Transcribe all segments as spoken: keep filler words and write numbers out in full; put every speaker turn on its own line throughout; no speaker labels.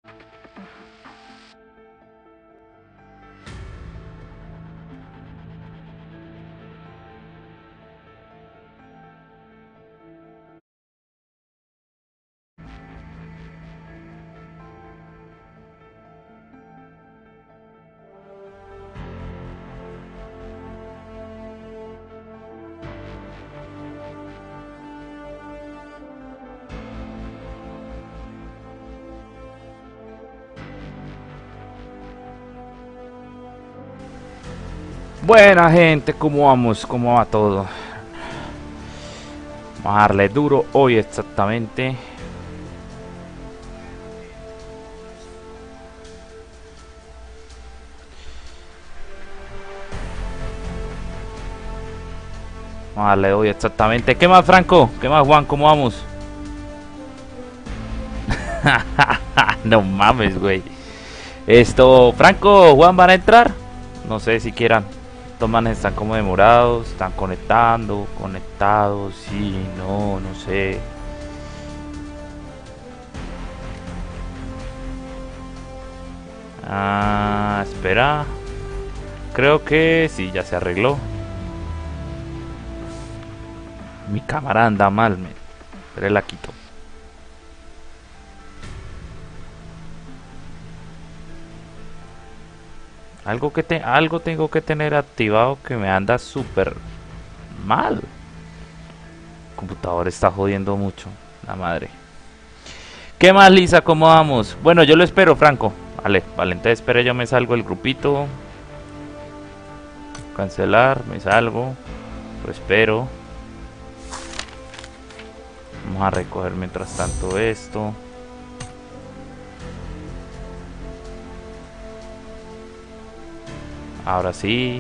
Buena gente, ¿cómo vamos? ¿Cómo va todo? Vamos a darle duro hoy exactamente. Vamos a darle hoy exactamente. ¿Qué más, Franco? ¿Qué más, Juan? ¿Cómo vamos? No mames, güey. Esto, Franco, Juan, ¿van a entrar? No sé si quieran. Estos manes están como demorados, están conectando, conectados, sí, no, no sé. Ah, espera. Creo que sí, ya se arregló. Mi cámara anda mal, me. Pero la quito. Algo que te, algo tengo que tener activado que me anda súper mal. El computador está jodiendo mucho, la madre. ¿Qué más, Lisa? ¿Cómo vamos? Bueno, yo lo espero, Franco. Vale, vale, entonces espera, yo me salgo del grupito. Cancelar, me salgo. Lo espero. Vamos a recoger mientras tanto esto. Ahora sí.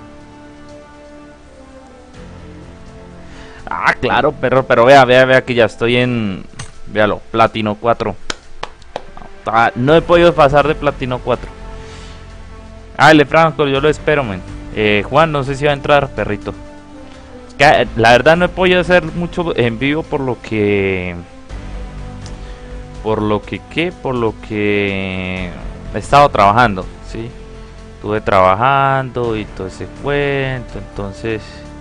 Ah, claro, perro, pero vea, vea, vea que ya estoy en... Véalo, Platino cuatro. Ah, no he podido pasar de Platino cuatro. Dale, Franco, yo lo espero, men. Eh, Juan, no sé si va a entrar, perrito. Es que, la verdad no he podido hacer mucho en vivo por lo que... Por lo que, ¿qué? Por lo que... He estado trabajando, ¿sí? Estuve trabajando y todo ese cuento, entonces...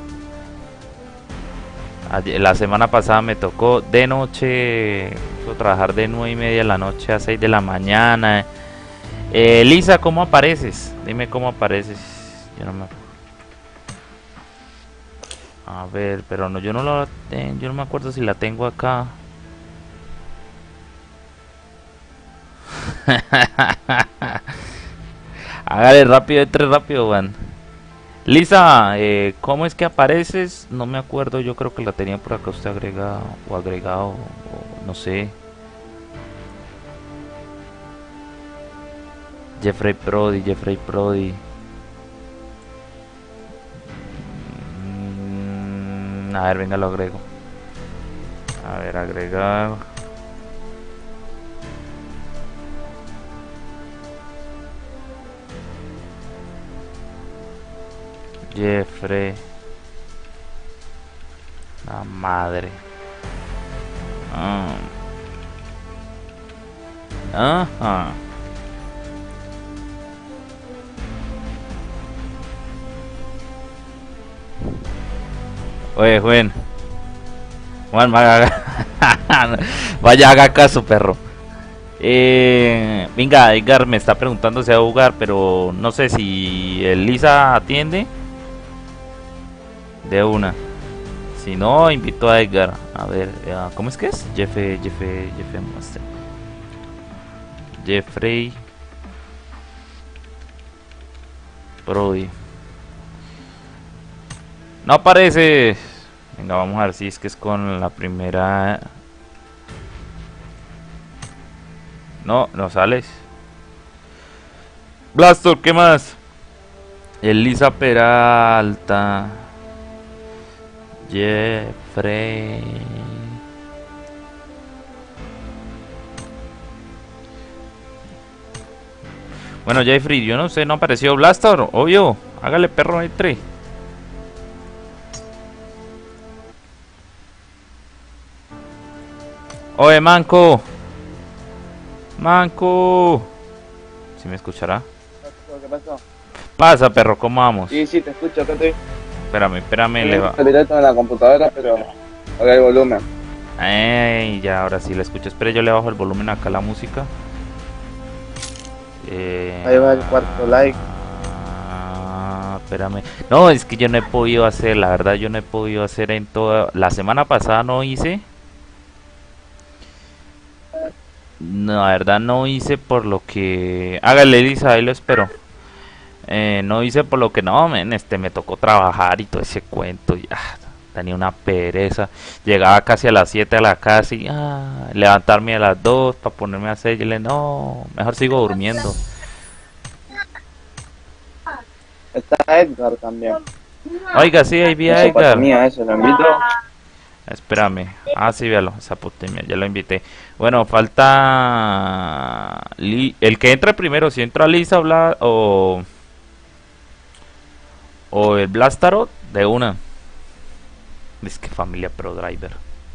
La semana pasada me tocó de noche, trabajar de nueve y media de la noche a seis de la mañana. Eh, Lisa, ¿cómo apareces? Dime cómo apareces. Yo no me acuerdo. A ver, pero no, yo no lo tengo, yo no me acuerdo si la tengo acá. Hágale rápido, entre rápido, Juan. Lisa, eh, ¿cómo es que apareces? No me acuerdo, yo creo que la tenía por acá usted agregado o agregado, o no sé. Jeffrey Prodi, Jeffrey Prodi. Mm, a ver, venga, lo agrego. A ver, agregar. Jeffrey. La madre. Ah. Ajá. Oye, Juan. Juan, vaya, vaya, haga caso, perro. Eh, venga, Edgar me está preguntando si va a jugar, pero no sé si el Lisa atiende. De una. Si no, invito a Edgar. A ver, uh, ¿cómo es que es? Jeffrey, Jeffrey, Jeffrey Master. Jeffrey Brody. No aparece. Venga, vamos a ver si es que es con la primera. No, no sales. Blastor, ¿qué más? Elisa Peralta. Jeffrey. Bueno, Jeffrey, yo no sé, no apareció Blastor, obvio. Hágale, perro, entre. Oye, manco. Manco. ¿Sí me escuchará?
¿Qué pasó?
Pasa, perro, ¿cómo vamos?
Sí, sí, te escucho, acá estoy.
Espérame, espérame, le va.
Estoy directo en la computadora, pero ahora hay volumen.
Ay, ya, ahora sí la escucho. Espera, yo le bajo el volumen acá a la música. Eh,
Ahí va el cuarto like.
Ah, espérame. No, es que yo no he podido hacer, la verdad, yo no he podido hacer en toda. La semana pasada no hice. No, la verdad no hice por lo que. Hágale, Elisa, ahí lo espero. Eh, no hice por lo que no, men, este, me tocó trabajar y todo ese cuento. Y, ah, tenía una pereza. Llegaba casi a las siete a la casa y ah, levantarme a las dos para ponerme a hacer. Y le no, mejor sigo durmiendo.
Está Edgar también.
Oiga, sí, ahí vi a
Esa pata
Edgar.
mía, eso lo invito.
Espérame. Ah, sí, véalo. Esa putemia, ya lo invité. Bueno, falta. Li- El que entra primero, si entra Lisa Bla o. O el Blastarot, de una. Es que familia Pro Driver.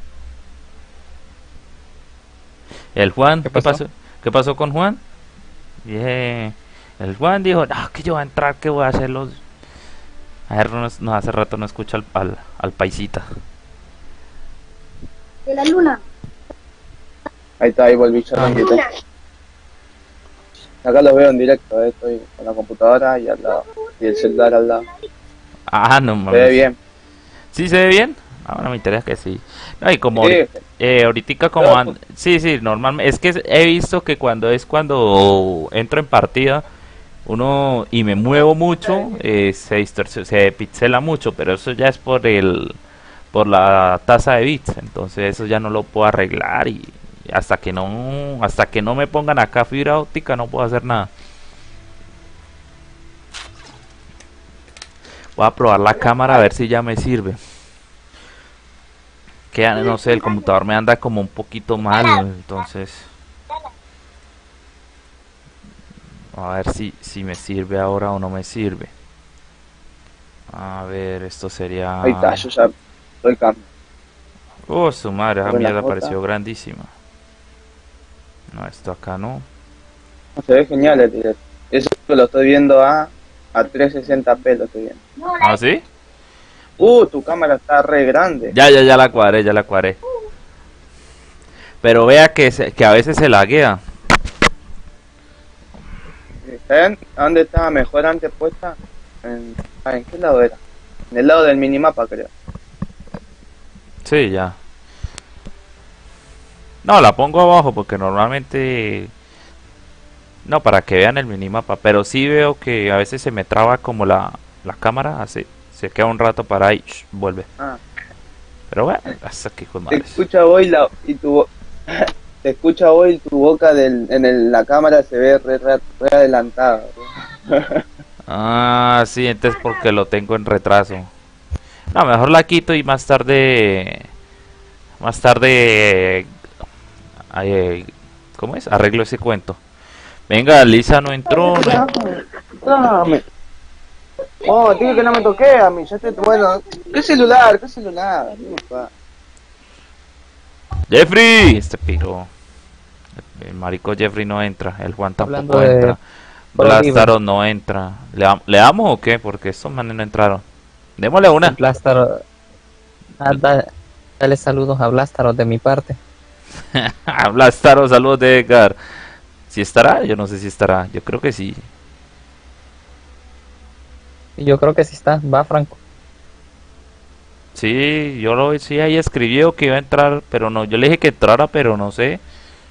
El Juan,
¿Qué
¿qué
pasó?
pasó? ¿Qué pasó con Juan? Yeah. El Juan dijo, no, que yo voy a entrar, que voy a hacer los. A ver, no, no, hace rato no escucho al, al, al paisita.
De la luna.
Ahí está, ahí volví, ya
Ah.
lo invité. Acá los veo en directo, eh. Estoy con la computadora y al lado. Y el celular al lado.
Ah, no
Se ve
mames.
bien.
¿Sí se ve bien? Ahora me interesa que sí. No, y como
Sí,
ahori- eh, ahorita como
Pero,
an- sí, sí, normalmente es que he visto que cuando es cuando entro en partida uno y me muevo mucho eh, se distorsiona, se pixela mucho, pero eso ya es por el por la tasa de bits, entonces eso ya no lo puedo arreglar y hasta que no hasta que no me pongan acá fibra óptica no puedo hacer nada. Voy a probar la cámara a ver si ya me sirve. Que ya no sé, el computador me anda como un poquito mal, entonces a ver si, si me sirve ahora o no me sirve. A ver, esto sería.
ahí está, yo ya doy cambio.
Oh, su madre, esa
Buena
mierda
jota.
pareció grandísima. No, esto acá no.
No, se ve genial el directo. Eso lo estoy viendo a, a trescientos sesenta p, lo estoy viendo.
¿Ah, sí?
Uh, tu cámara está re grande.
Ya, ya, ya la cuadré, ya la cuadré. Pero vea que, se- que a veces se laguea.
¿Saben a dónde estaba mejor antes puesta? En, ah, ¿en qué lado era? En el lado del minimapa, creo.
Sí, ya. No, la pongo abajo porque normalmente. No, para que vean el minimapa. Pero sí veo que a veces se me traba como la, la cámara. Así. Se queda un rato para ahí. Shh, vuelve.
Ah,
Pero bueno, hasta que hijo de
te
madres.
escucha hoy la, y tu bo- te escucha hoy tu boca del, en el- la cámara se ve re, re- re adelantada.
Ah, sí, entonces porque lo tengo en retraso. No, mejor la quito y más tarde. Más tarde. eh, ¿Cómo es? Arreglo ese cuento. Venga, Lisa no entró. No.
Dame. Oh, dije que no me toqué a mí, ya te... Bueno, ¿qué celular? ¿Qué celular? ¿Qué me pasa?
Jeffrey, este piro. El marico Jeffrey no entra. El Juan tampoco
Hablando de
entra.
Pro
Blastaro no entra. ¿Le, dam- ¿Le damos o qué? Porque estos manes no entraron. Démosle una.
Blastar. Ah, da- dale saludos a Blastaros de mi parte.
A Blastaro, saludos de Edgar. Si estará, yo no sé si estará. Yo creo que sí.
Y yo creo que sí está. Va, Franco.
Sí, yo lo sí ahí escribió que iba a entrar, pero no, yo le dije que entrara, pero no sé.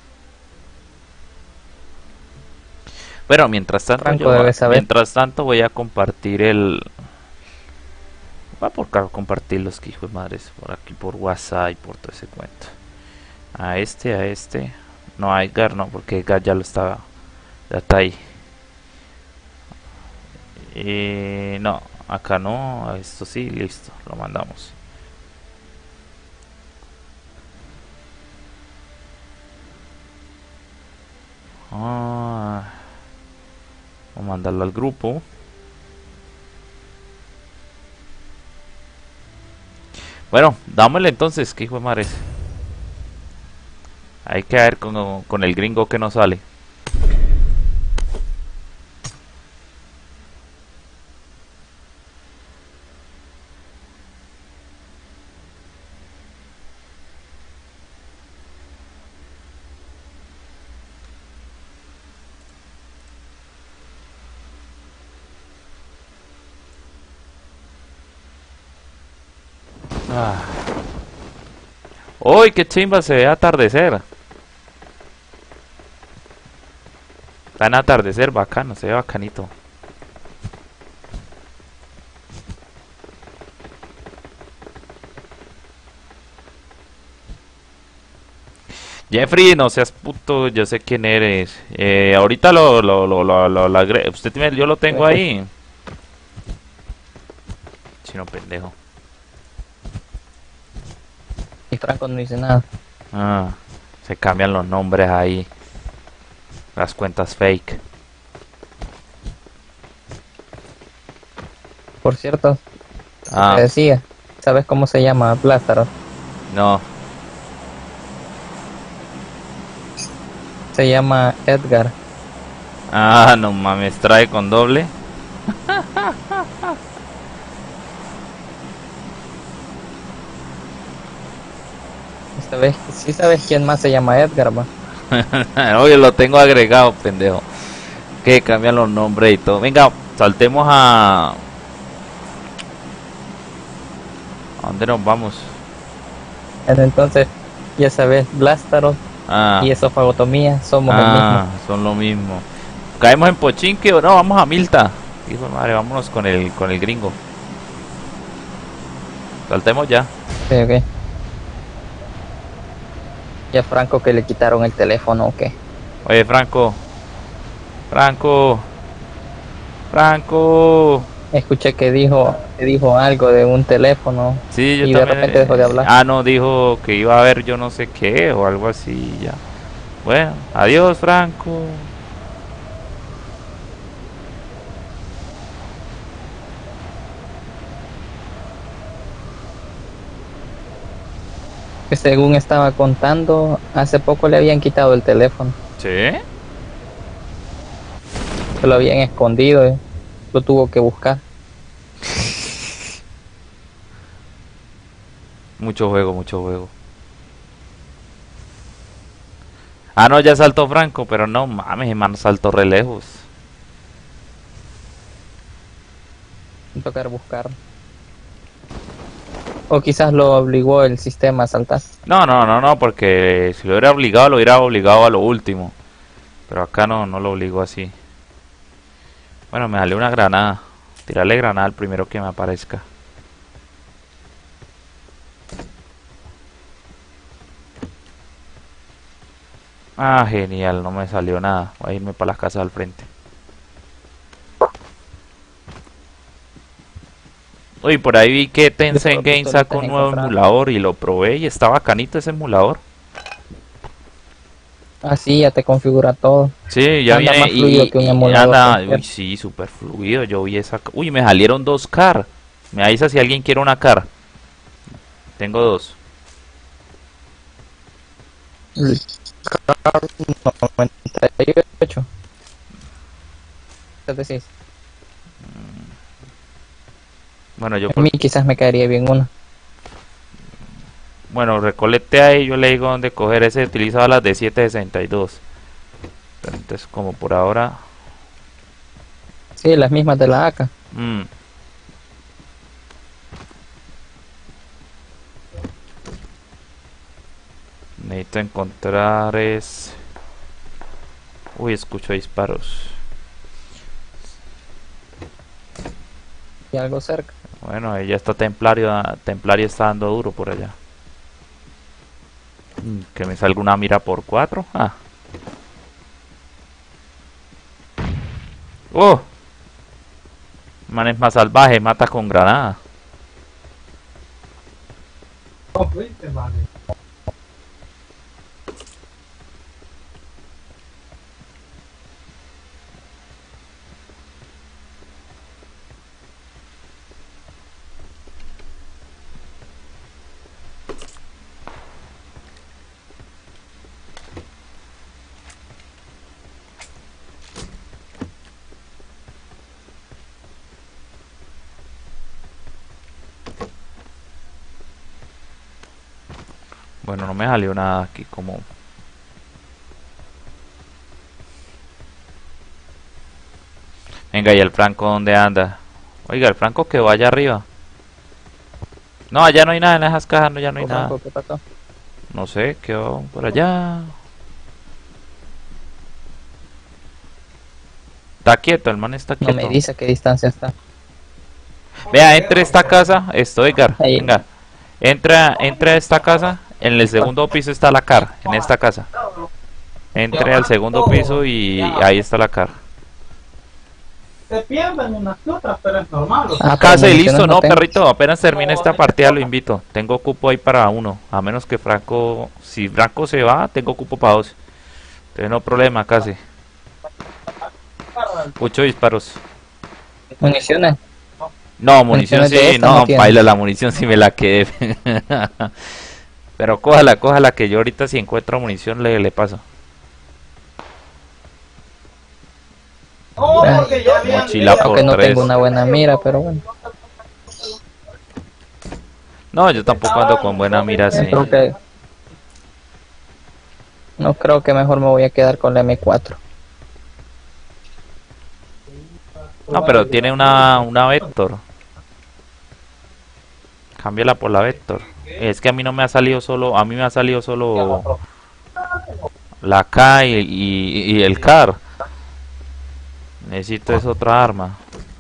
Bueno, mientras tanto,
Franco
yo,
debe saber.
mientras tanto voy a compartir el, voy a por acá compartir los que hijo de madres por aquí por WhatsApp y por todo ese cuento. A este, a este, no a Edgar, no, porque Edgar ya lo estaba, ya está ahí. Eh, no, acá no, a esto sí, listo, lo mandamos. Ah, vamos a mandarlo al grupo. Bueno, dámosle entonces, que hijo de madre. Hay que ver con, con el gringo que nos sale. Ah. ¡Uy, qué chimba! Se ve atardecer. Está en atardecer, bacano, se ve bacanito. Jeffrey, no seas puto, yo sé quién eres. Eh, ahorita lo, lo, lo, lo, lo, lo agre- Usted tiene, yo lo tengo ahí. Chino pendejo.
Y Franco no dice nada.
Ah, se cambian los nombres ahí. Las cuentas fake.
Por cierto,
Ah,
te decía, ¿sabes cómo se llama Blastaro?
no.
Se llama Edgar.
Ah, no mames, trae con doble.
¿Sabes? Sí sabes quién más se llama Edgar, va.
Oye, lo tengo agregado, pendejo. Que cambian los nombres y todo. Venga, saltemos a... ¿A dónde nos vamos?
Entonces, ya sabes, Blastaro
Ah,
y esofagotomía somos el
ah,
mismo.
son lo mismo. ¿Caemos en Pochinque o no? Vamos a Milta. Hijo de madre, vámonos con el, con el gringo. Saltemos ya.
Sí, ok. Ya Franco que le quitaron el teléfono, ¿o qué?
Oye, Franco. Franco. Franco.
Escuché que dijo, que dijo algo de un teléfono
Sí, yo
y de
también.
repente dejó de hablar.
Ah, no, dijo que iba a haber yo no sé qué o algo así ya. Bueno, adiós, Franco.
Que según estaba contando, hace poco le habían quitado el teléfono.
¿Sí?
Se lo habían escondido, eh. Lo tuvo que buscar.
Mucho juego, mucho juego. Ah, no, ya saltó Franco, pero no mames, hermano, saltó re lejos.
Tocar buscar. O quizás lo obligó el sistema a saltar.
No, no, no, no, porque si lo hubiera obligado, lo hubiera obligado a lo último. Pero acá no, no lo obligó así. Bueno, me salió una granada. Tirarle granada al primero que me aparezca. Ah, genial, no me salió nada. Voy a irme para las casas al frente. Uy, por ahí vi que Tencent Games sacó un nuevo emulador y lo probé y está bacanito ese emulador.
Así ya te configura todo.
Sí, ya
Anda
viene
más fluido
y,
que un
y
emulador
anda,
cualquiera.
uy, sí, súper fluido. Yo vi esa. Uy, me salieron dos car. Me avisa si alguien quiere una car. Tengo dos.
noventa y ocho. ¿Qué decís?
Bueno, yo
A
por-
mí quizás me caería bien una.
bueno, recolecté ahí, yo le digo dónde coger. Ese utilizaba las de setecientos sesenta y dos. Pero entonces, como por ahora.
Sí, las mismas de la A K.
mm, necesito encontrar es. Uy, escucho disparos.
Y algo cerca.
Bueno, ahí ya está Templario. ah, Templario está dando duro por allá. Mm, Que me salga una mira por cuatro. Ah. ¡Oh! Man es más salvaje, mata con granada. Bueno, no me salió nada aquí como... Venga, ¿y el Franco dónde anda? Oiga, el Franco quedó allá arriba. No, allá no hay nada en esas cajas, no, ya no hay
¿O
nada.
Franco, qué pasó?
No sé, quedó por allá. Está quieto, el man está
No
quieto.
me dice a qué distancia está.
Vea, entre esta casa, esto, Edgar,
Ahí.
venga. Entra, entra a esta casa, en el segundo piso está la car, en esta casa. Entre al segundo piso y ahí está la car.
Se pierden unas que otras, pero es normal. o sea,
Ah, pero
Casa y
municiones
listo, no,
tengo.
perrito, apenas termine esta partida lo invito. Tengo cupo ahí para uno, a menos que Franco, si Franco se va, tengo cupo para dos. Entonces no problema, casi. Ocho disparos.
Municiones.
No, munición
Municiones de
sí,
esta
no,
no tiene.
baila la munición sí me la quedé. Pero cójala, cójala, que yo ahorita si encuentro munición le, le paso.
Oh, porque ya habían
Mochila
días.
por
Aunque no
tres.
tengo una buena mira, pero bueno.
No, yo tampoco ando con buena mira así.
Creo que... No creo que mejor me voy a quedar con la M cuatro.
No, pero tiene una, una Vector. Cámbiala por la Vector. Es que a mí no me ha salido solo, a mí me ha salido solo la K y, y, y el C A R. Necesito es otra arma.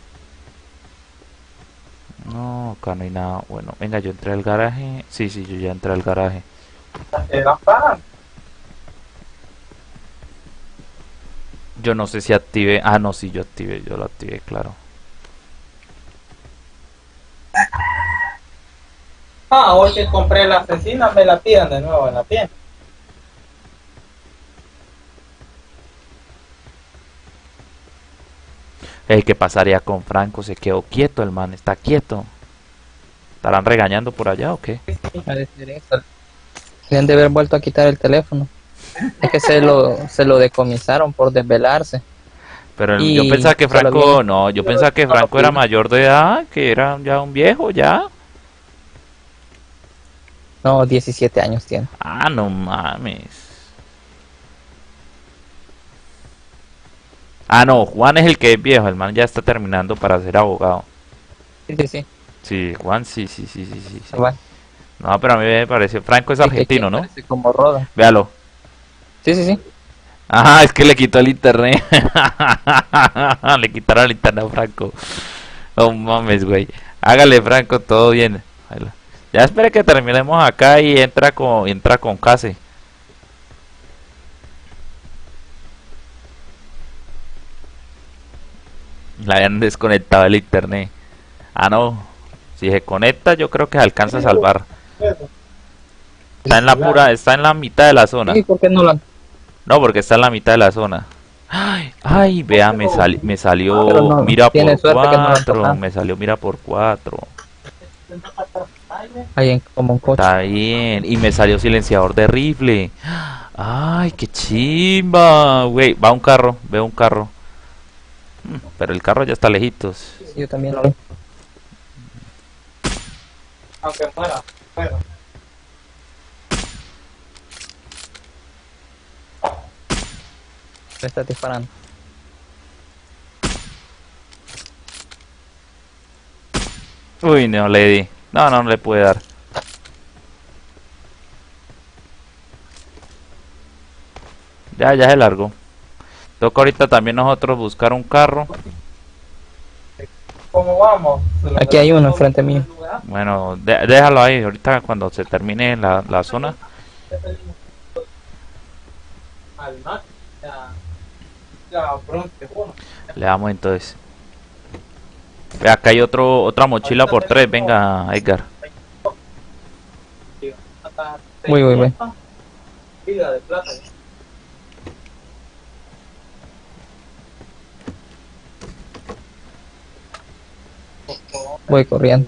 No, acá no hay nada. Bueno, venga, yo entré al garaje. Sí, sí, yo ya entré al garaje.
Eran para.
Yo no sé si activé. Ah, no, sí, yo activé. Yo lo activé, claro.
Ah, hoy que compré la asesina me la tiran de nuevo en la tienda.
Ey, ¿qué pasaría con Franco? Se quedó quieto, el man, está quieto. ¿Estarán regañando por allá o qué?
Ha de ser eso. Le han de haber vuelto a quitar el teléfono. Es que se lo, se lo decomisaron por desvelarse.
Pero el-
Y
yo pensaba que
se lo
Franco,
habían-
no, yo pensaba que Franco era mayor de edad, que era ya un viejo, ya.
No, diecisiete años tiene.
Ah, no mames. Ah, no, Juan es el que es viejo, el man ya está terminando para ser abogado.
Sí, sí, sí.
Sí, Juan, sí, sí, sí, sí, sí. sí.
Va.
No, pero a mí me parece, Franco es
Sí, que
argentino,
aquí
¿no?
parece como Roda.
Véalo.
Sí, sí, sí.
Ajá, es que le quitó el internet. Le quitaron el internet a Franco. No mames, güey. Hágale, Franco, todo bien. Baila. Ya espere que terminemos acá y entra con entra con Case. Le habían desconectado el internet. Ah, no. Si se conecta, yo creo que se alcanza a salvar. Está en la pura, está en la mitad de la zona.
Sí, ¿por qué no lo
No, porque está en la mitad de la zona. Ay, ay, vea, me, sali- me salió
Pero no,
mira
tiene
por
suerte que no lo
cuatro.
tocan.
Me salió mira por cuatro.
hay en como un coche?
Está bien. Y me salió silenciador de rifle. Ay, qué chimba. Güey, va un carro, veo un carro. Mm, Pero el carro ya está lejitos.
Sí, yo también lo vi.
Aunque muera. Bueno.
Le está disparando.
Uy, no le di. No, no, no le puede dar. Ya, ya se largó. Toca ahorita también nosotros buscar un carro.
¿Cómo vamos?
Aquí hay uno enfrente mío.
Bueno, de- déjalo ahí. Ahorita cuando se termine la, la zona.
Al mar. Ya. Ya, pronto, bueno.
Le damos entonces. Ve, acá hay otro, otra mochila por tres. Venga, Edgar.
Hasta
Uy, uy, uy.
vida de plata.
Voy corriendo.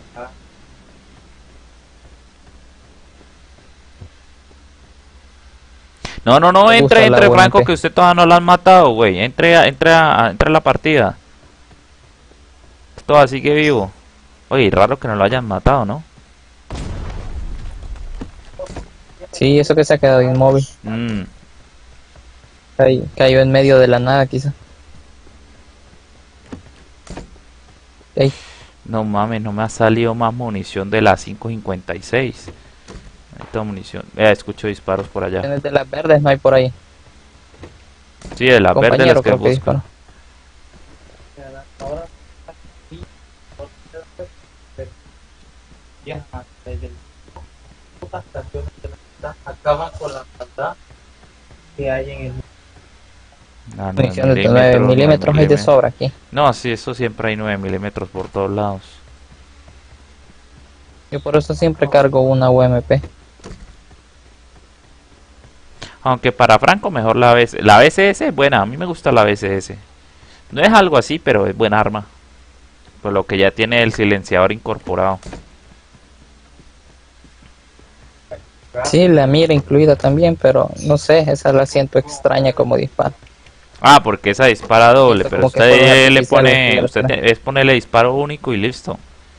No, no, no,
Me
entre,
gusta la
entre, Franco,
volante.
que usted todavía no lo han matado, güey. Entre, a- entre, a, entre a la partida. Todavía sigue vivo. Oye, raro que no lo hayan matado, ¿no?
Sí, eso que se ha quedado inmóvil.
Mm,
Cay- cayó en medio de la nada, quizá. Ey,
no mames, no me ha salido más munición de la cinco cincuenta y seis. Esta munición. Vea, escucho disparos por allá.
tienes de las verdes, no hay por ahí.
Sí, de las verdes las
Compañero,
que
creo que
busco.
disparó.
Ahora sí, ya desde el putas estaciones de la ciudad acaban con la maldad que hay en el
Ah, nueve
Munición de nueve
milímetros, nueve
milímetros hay de
milímetros.
sobra aquí.
No, sí, eso siempre hay nueve milímetros por todos lados.
Yo por eso siempre cargo una U M P.
Aunque para Franco mejor la B S. La B S S es buena, a mí me gusta la B S S. No es algo así, pero es buena arma. Por lo que ya tiene el silenciador incorporado.
Sí, la mira incluida también, pero no sé, esa la siento extraña como disparo.
Ah, porque esa dispara doble,
Siento
pero
como que fuegos
usted le
artificiales
pone,
que le
usted
traen.
te- es ponerle disparo único y listo.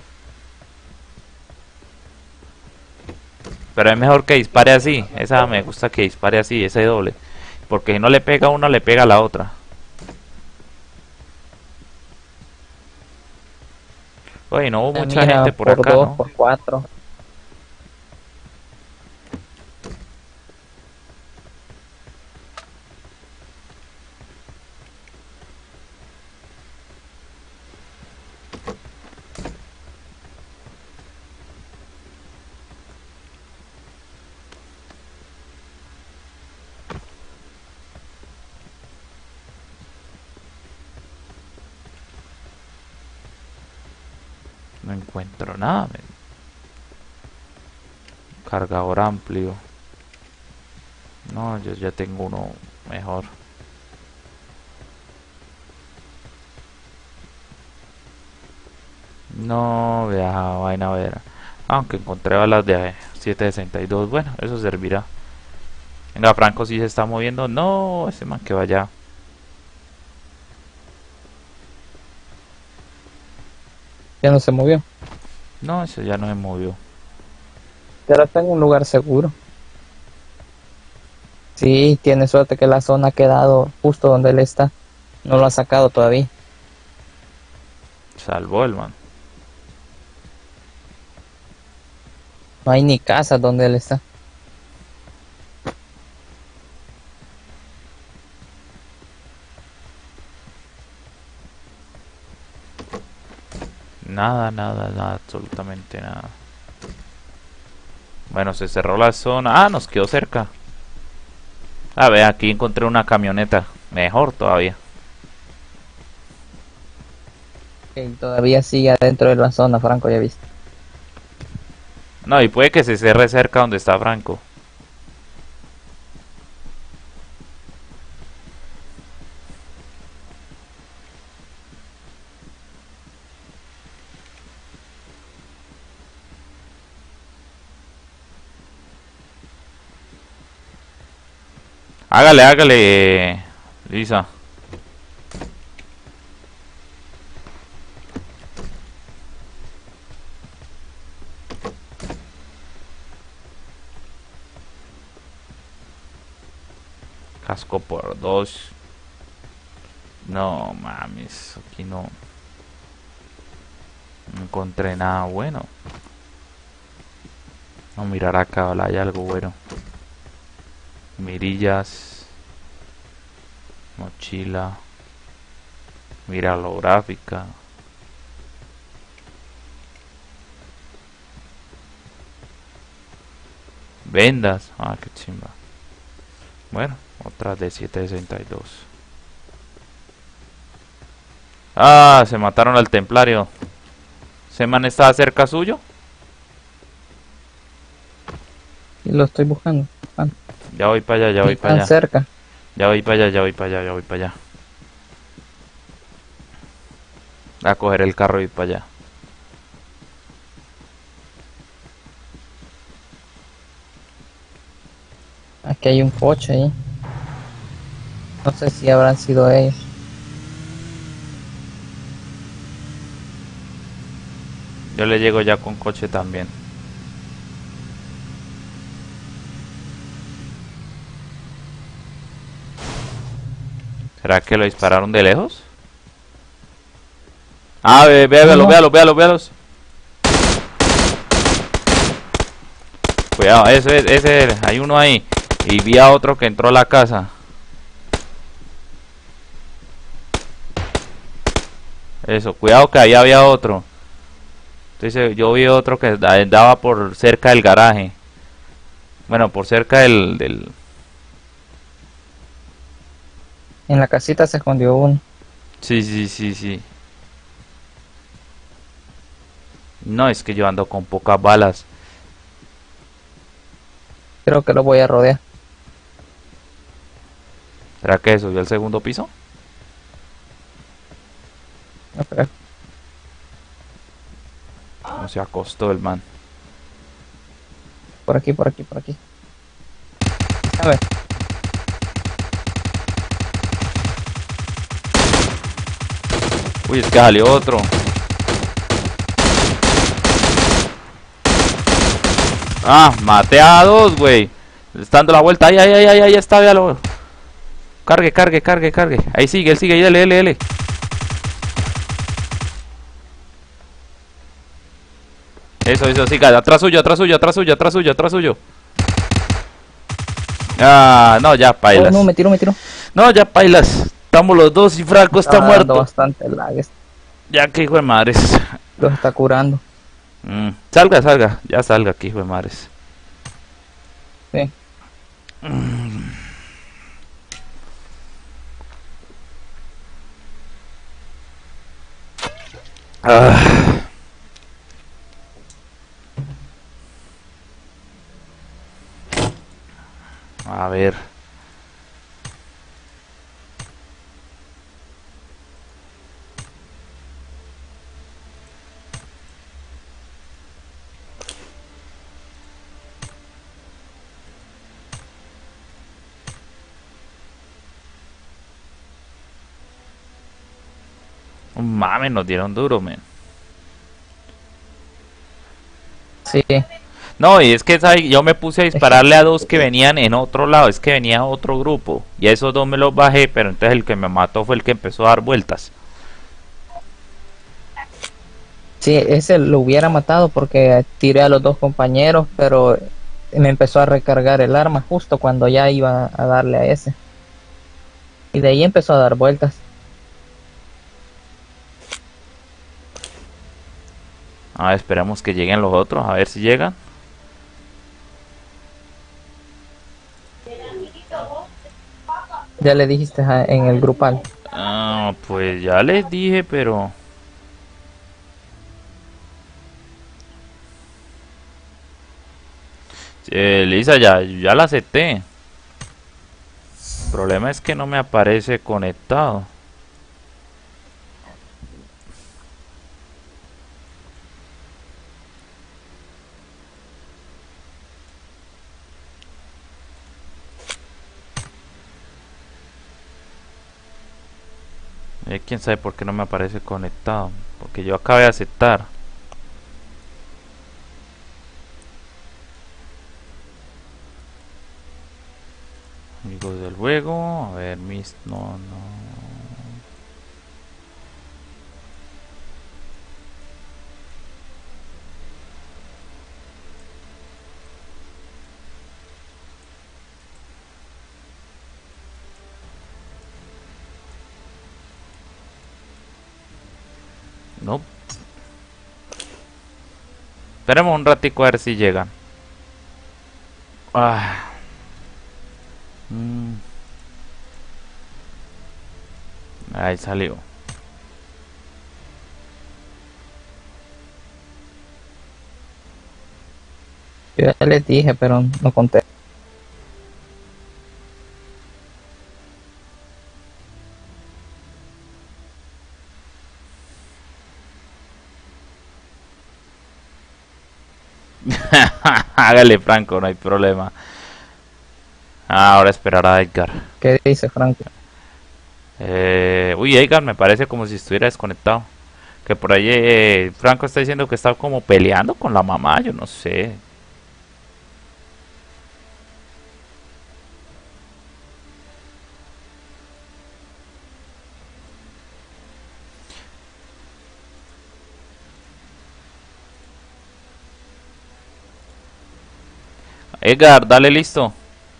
Pero es mejor que dispare así, esa me gusta que dispare así, ese doble. Porque si no le pega a una, le pega a la otra. Oye, no hubo
La
mucha
mira
gente por
por
acá,
dos,
¿no?
por cuatro.
No encuentro nada, men. Cargador amplio. No, yo ya tengo uno mejor. No, vea, vaina a ver. Aunque encontré balas de siete sesenta y dos. Bueno, eso servirá. Venga, Franco sí se está moviendo. No, ese man que vaya.
Ya no se movió.
No, ese ya no se movió.
Pero está en un lugar seguro. Sí, tiene suerte que la zona ha quedado justo donde él está. No lo ha sacado todavía.
Salvó el man.
No hay ni casa donde él está.
Nada, nada, nada, absolutamente nada. Bueno, se cerró la zona. Ah, nos quedó cerca. A ver, aquí encontré una camioneta. Mejor todavía.
Él todavía sigue adentro de la zona, Franco, ya viste.
No, y puede que se cierre cerca donde está Franco. Hágale, hágale, Lisa. Casco por dos. No mames, aquí no, no encontré nada bueno. Vamos a mirar acá, ojalá hay algo bueno. Mirillas, mochila, mira holográfica. Vendas, ah, qué chimba. Bueno, otra de siete sesenta y dos. Ah, se mataron al templario. ¿Ese man estaba cerca suyo?
Y lo estoy buscando. buscando.
Ya voy para allá, ya voy
Y
para
tan
allá.
cerca.
Ya voy para allá, ya voy para allá, ya voy para allá. A coger el carro y ir para allá.
Aquí hay un coche ahí. No sé si habrán sido ellos.
Yo le llego ya con coche también. ¿Será que lo dispararon de lejos? Ah, ve, ve, véalo,
No.
véalo, véalo, véalos. Cuidado, ese es, ese es, hay uno ahí. Y vi a otro que entró a la casa. Eso, cuidado que ahí había otro. Entonces yo vi otro que andaba por cerca del garaje. Bueno, por cerca del, del...
En la casita se escondió uno.
Sí, sí, sí, sí. No, es que yo ando con pocas balas.
Creo que lo voy a rodear.
¿Será que subió al segundo piso?
No creo.
No se acostó el man.
Por aquí, por aquí, por aquí. A ver.
Uy, es que salió otro. Ah, maté a dos, güey. Está dando la vuelta. Ahí, ahí, ahí, ahí, ahí está, véalo. Cargue, cargue, cargue, cargue. Ahí sigue, él sigue, ahí, dale, dale, dale. Eso, eso, siga. Atrás suyo, atrás suyo, atrás suyo, atrás suyo, atrás suyo. Ah, no, ya
Oh,
pailas.
no, me tiró, me tiró.
No, ya pailas. Estamos los dos y Franco está
Estaba dando
muerto.
bastante lag.
Ya que hijo de madres.
Los está curando.
Mm, salga, salga. Ya salga aquí, hijo de madres.
Sí.
Ah. A ver. Mames, nos dieron duro, men.
Sí.
No, y es que ¿sabe? Yo me puse a dispararle a dos que venían en otro lado, es que venía otro grupo. Y a esos dos me los bajé, pero entonces el que me mató fue el que empezó a dar vueltas.
Sí, ese lo hubiera matado porque tiré a los dos compañeros, pero me empezó a recargar el arma justo cuando ya iba a darle a ese. Y de ahí empezó a dar vueltas.
A ver, esperamos que lleguen los otros, a ver si llegan.
Ya le dijiste a- en el grupal.
Ah, pues ya les dije, pero... Eh, Lisa, ya, ya la acepté. El problema es que no me aparece conectado. Eh, quién sabe por qué no me aparece conectado. Porque yo acabé de aceptar. Amigos del juego. A ver, mis... No, no. No. Esperemos un ratico a ver si llegan. Ah. Mm. Ahí salió.
Yo ya les dije, pero no conté.
Hágale, Franco, no hay problema. Ah, ahora esperar a Edgar.
¿Qué dice Franco?
Eh, uy, Edgar, me parece como si estuviera desconectado. Que por ahí eh, Franco está diciendo que está como peleando con la mamá, yo no sé. Edgar, dale listo.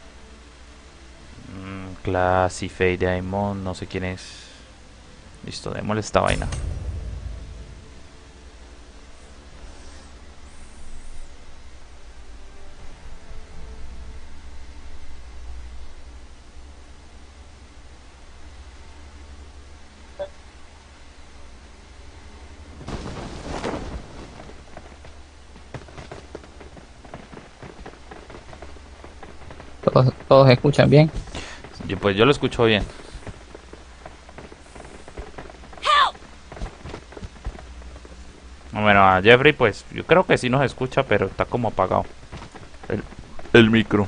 Mm, Classify Diamond, no sé quién es. Listo, démosle esta vaina.
Todos, todos escuchan bien.
Yo, pues yo lo escucho bien. Bueno, a Jeffrey pues yo creo que sí nos escucha, pero está como apagado el, el micro.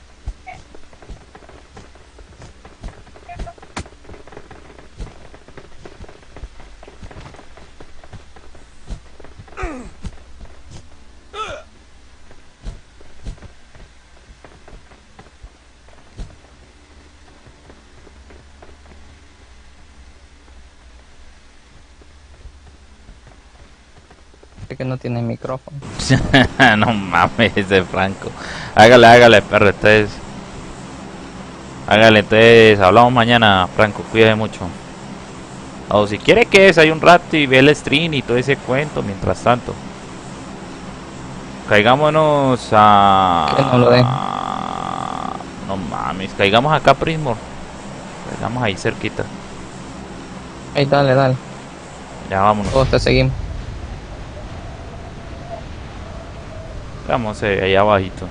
Que no tiene micrófono.
No mames, ese Franco. Hágale, hágale, perro, entonces. Hágale, entonces. Hablamos mañana, Franco, cuídese mucho. O si quiere que es, hay un rato y ve el stream y todo ese cuento mientras tanto. Caigámonos a...
Que no lo den.
No mames, caigamos acá, Prismor. Caigamos ahí cerquita.
Ahí, dale, dale.
Ya vámonos.
Todos te seguimos.
Vamos eh, ahí abajito.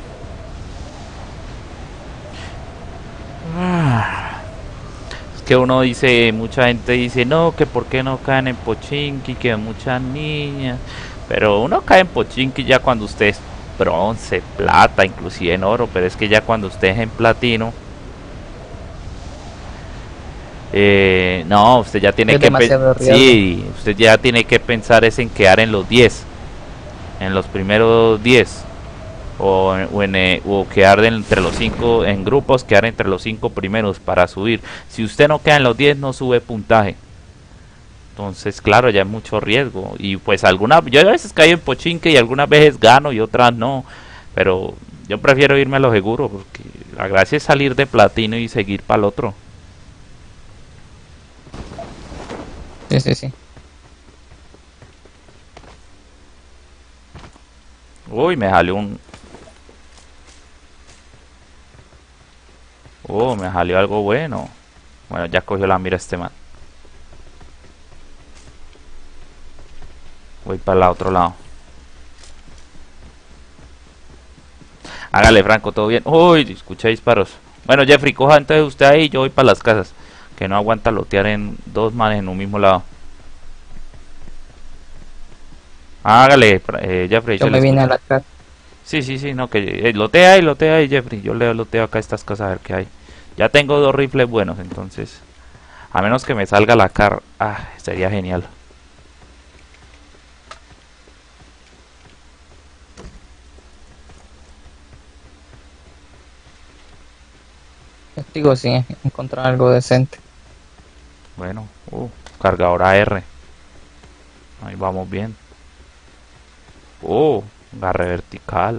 Ah. Es que uno dice, mucha gente dice, no, que por qué no caen en Pochinki, que muchas niñas. Pero uno cae en Pochinki ya cuando usted es bronce, plata, inclusive en oro. Pero es que ya cuando usted es en platino, eh, no, usted ya tiene
Es
que
demasiado
pe-
riesgo.
sí, usted ya tiene que pensar es en quedar en los diez, en los primeros diez. O, o, en, eh, o quedar de entre los cinco en grupos, quedar entre los cinco primeros para subir. Si usted no queda en los diez, no sube puntaje. Entonces, claro, ya es mucho riesgo. Y pues algunas, yo a veces caigo en Pochinki y algunas veces gano y otras no. Pero yo prefiero irme a lo seguro, porque la gracia es salir de platino y seguir para el otro.
Sí, sí, sí.
Uy, me salió un... Oh, me salió algo bueno. Bueno, ya cogió la mira este man. Voy para el otro lado. Hágale, Franco, todo bien. Uy, escuché disparos. Bueno, Jeffrey, coja entonces usted ahí. Yo voy para las casas. Que no aguanta lotear en dos manes en un mismo lado. Hágale, eh, Jeffrey.
Yo
se
me
le
vine a
escucha.
la casa.
Sí, sí, sí, no, que eh, lotea y lotea y Jeffrey. Yo le loteo acá estas cosas a ver qué hay. Ya tengo dos rifles buenos, entonces. A menos que me salga la car. Ah, sería genial.
Digo, sí, encontrar algo decente.
Bueno, uh, cargador A R. Ahí vamos bien. Oh, agarre vertical.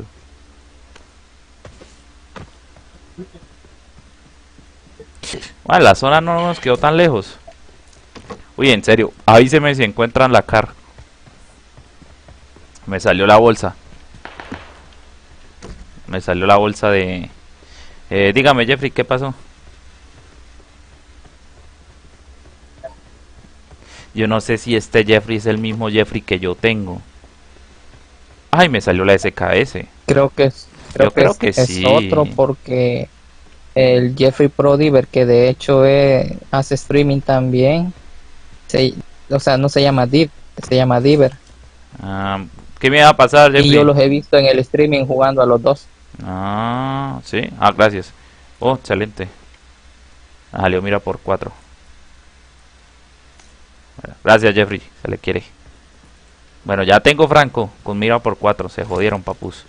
Bueno, la zona no nos quedó tan lejos. Uy, en serio, avíseme si encuentran la car. Me salió la bolsa. Me salió la bolsa de... Eh, dígame, Jeffrey, ¿qué pasó? Yo no sé si este Jeffrey es el mismo Jeffrey que yo tengo. Ay, me salió la S K S.
Creo que es, creo
Yo
que
creo
es,
que
es
sí.
otro porque el Jeffrey Prodiver, que de hecho eh, hace streaming también, se, o sea, no se llama Div, se llama Diver.
Ah, ¿qué me va a pasar, Jeffrey?
Y yo los he visto en el streaming jugando a los dos.
Ah, sí. Ah, gracias. Oh, excelente. Ah, salió mira por cuatro. Bueno, gracias, Jeffrey. Se le quiere. Bueno, ya tengo Franco con mira por cuatro. Se jodieron, papus.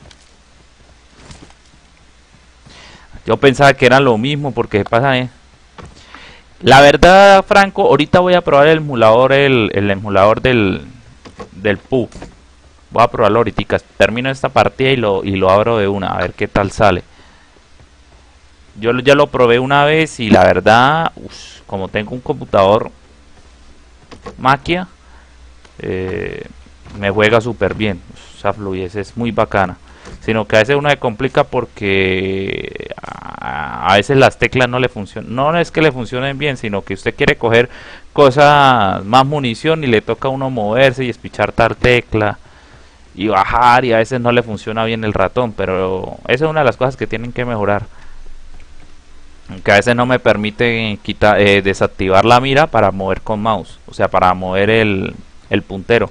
Yo pensaba que eran lo mismo porque pasa, eh. La verdad, Franco, ahorita voy a probar el emulador, el, el emulador del del P U. Voy a probarlo ahorita. Termino esta partida y lo, y lo abro de una. A ver qué tal sale. Yo ya lo probé una vez y la verdad, uf, como tengo un computador Maquia, eh, me juega súper bien. Esa fluidez es muy bacana. Sino que a veces uno se complica porque a, a veces las teclas no le funcionan. No es que le funcionen bien, sino que usted quiere coger cosas, más munición, y le toca a uno moverse y espichar tal tecla y bajar, y a veces no le funciona bien el ratón. Pero esa es una de las cosas que tienen que mejorar, que a veces no me permite quitar, eh, desactivar la mira para mover con mouse, o sea, para mover el, el puntero.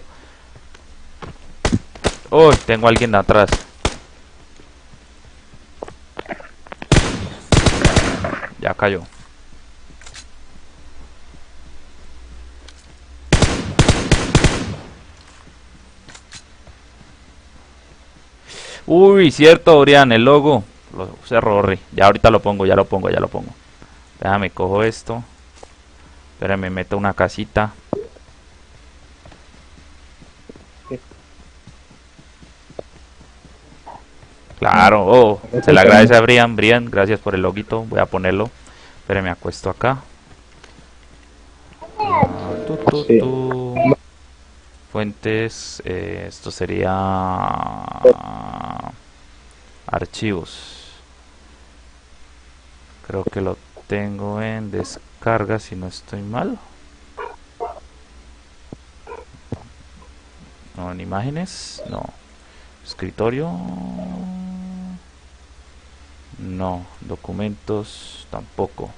Uy, tengo a alguien de atrás. Ya cayó. Uy, cierto, Orián, el logo. Lo cerró, Ri. Ya ahorita lo pongo, ya lo pongo, ya lo pongo. Déjame, cojo esto. Espérame, meto una casita. Claro, oh, se le agradece a Brian. Brian, gracias por el loguito. Voy a ponerlo. Espérame, me acuesto acá. Ah, tu, tu, tu. Fuentes, eh, esto sería archivos. Creo que lo tengo en descarga, si no estoy mal. No, en imágenes, no. Escritorio, no. Documentos, tampoco.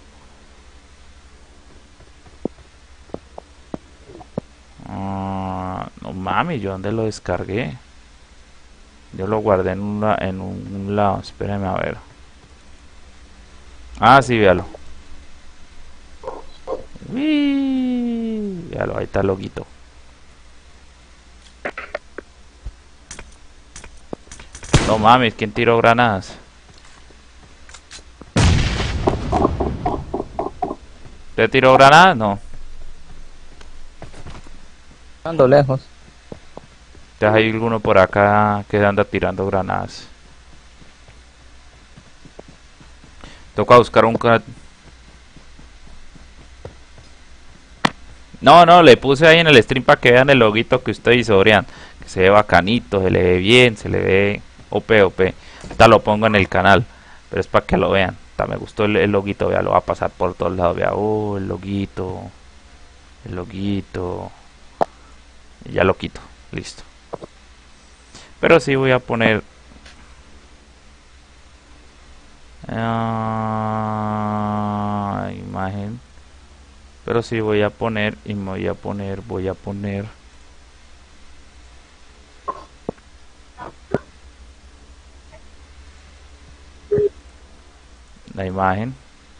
Uh, no mames, ¿yo dónde lo descargué? Yo lo guardé en, una, en un lado. Espérenme a ver. Ah, sí, véalo. Uy, véalo, ahí está el loguito. No mames, ¿quién tiró granadas? ¿Usted tiró granadas? No.
Ando lejos.
Ya hay alguno por acá que anda tirando granadas. Toca buscar un... No, no, le puse ahí en el stream para que vean el loguito que usted hizo, Orián. Que se ve bacanito, se le ve bien, se le ve O P, O P. Ahorita lo pongo en el canal, pero es para que lo vean. Está, me gustó el, el loguito, vea, lo va a pasar por todos lados. Vea, oh, el loguito. El loguito. Y ya lo quito, listo. Pero sí voy a poner... Uh, imagen. Pero sí voy a poner y me voy a poner, voy a poner la imagen.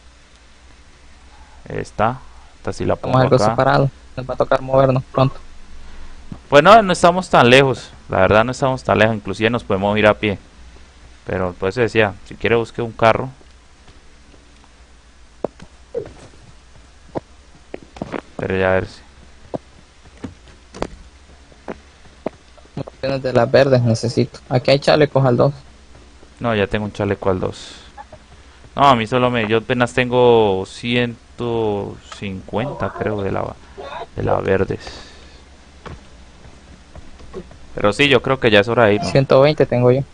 Esta, esta sí la pongo
Como algo
acá.
separado. Nos va a tocar movernos pronto.
Pues no, no estamos tan lejos. La verdad no estamos tan lejos. Inclusive nos podemos ir a pie. Pero pues decía, si quiere busque un carro. Pero ya a ver si...
De las verdes necesito. Aquí hay chalecos al dos.
No, ya tengo un chaleco al dos. No, a mí solo me... Yo apenas tengo ciento cincuenta, creo, de la, de la verdes. Pero sí, yo creo que ya es hora de ir, ¿no?
ciento veinte tengo yo.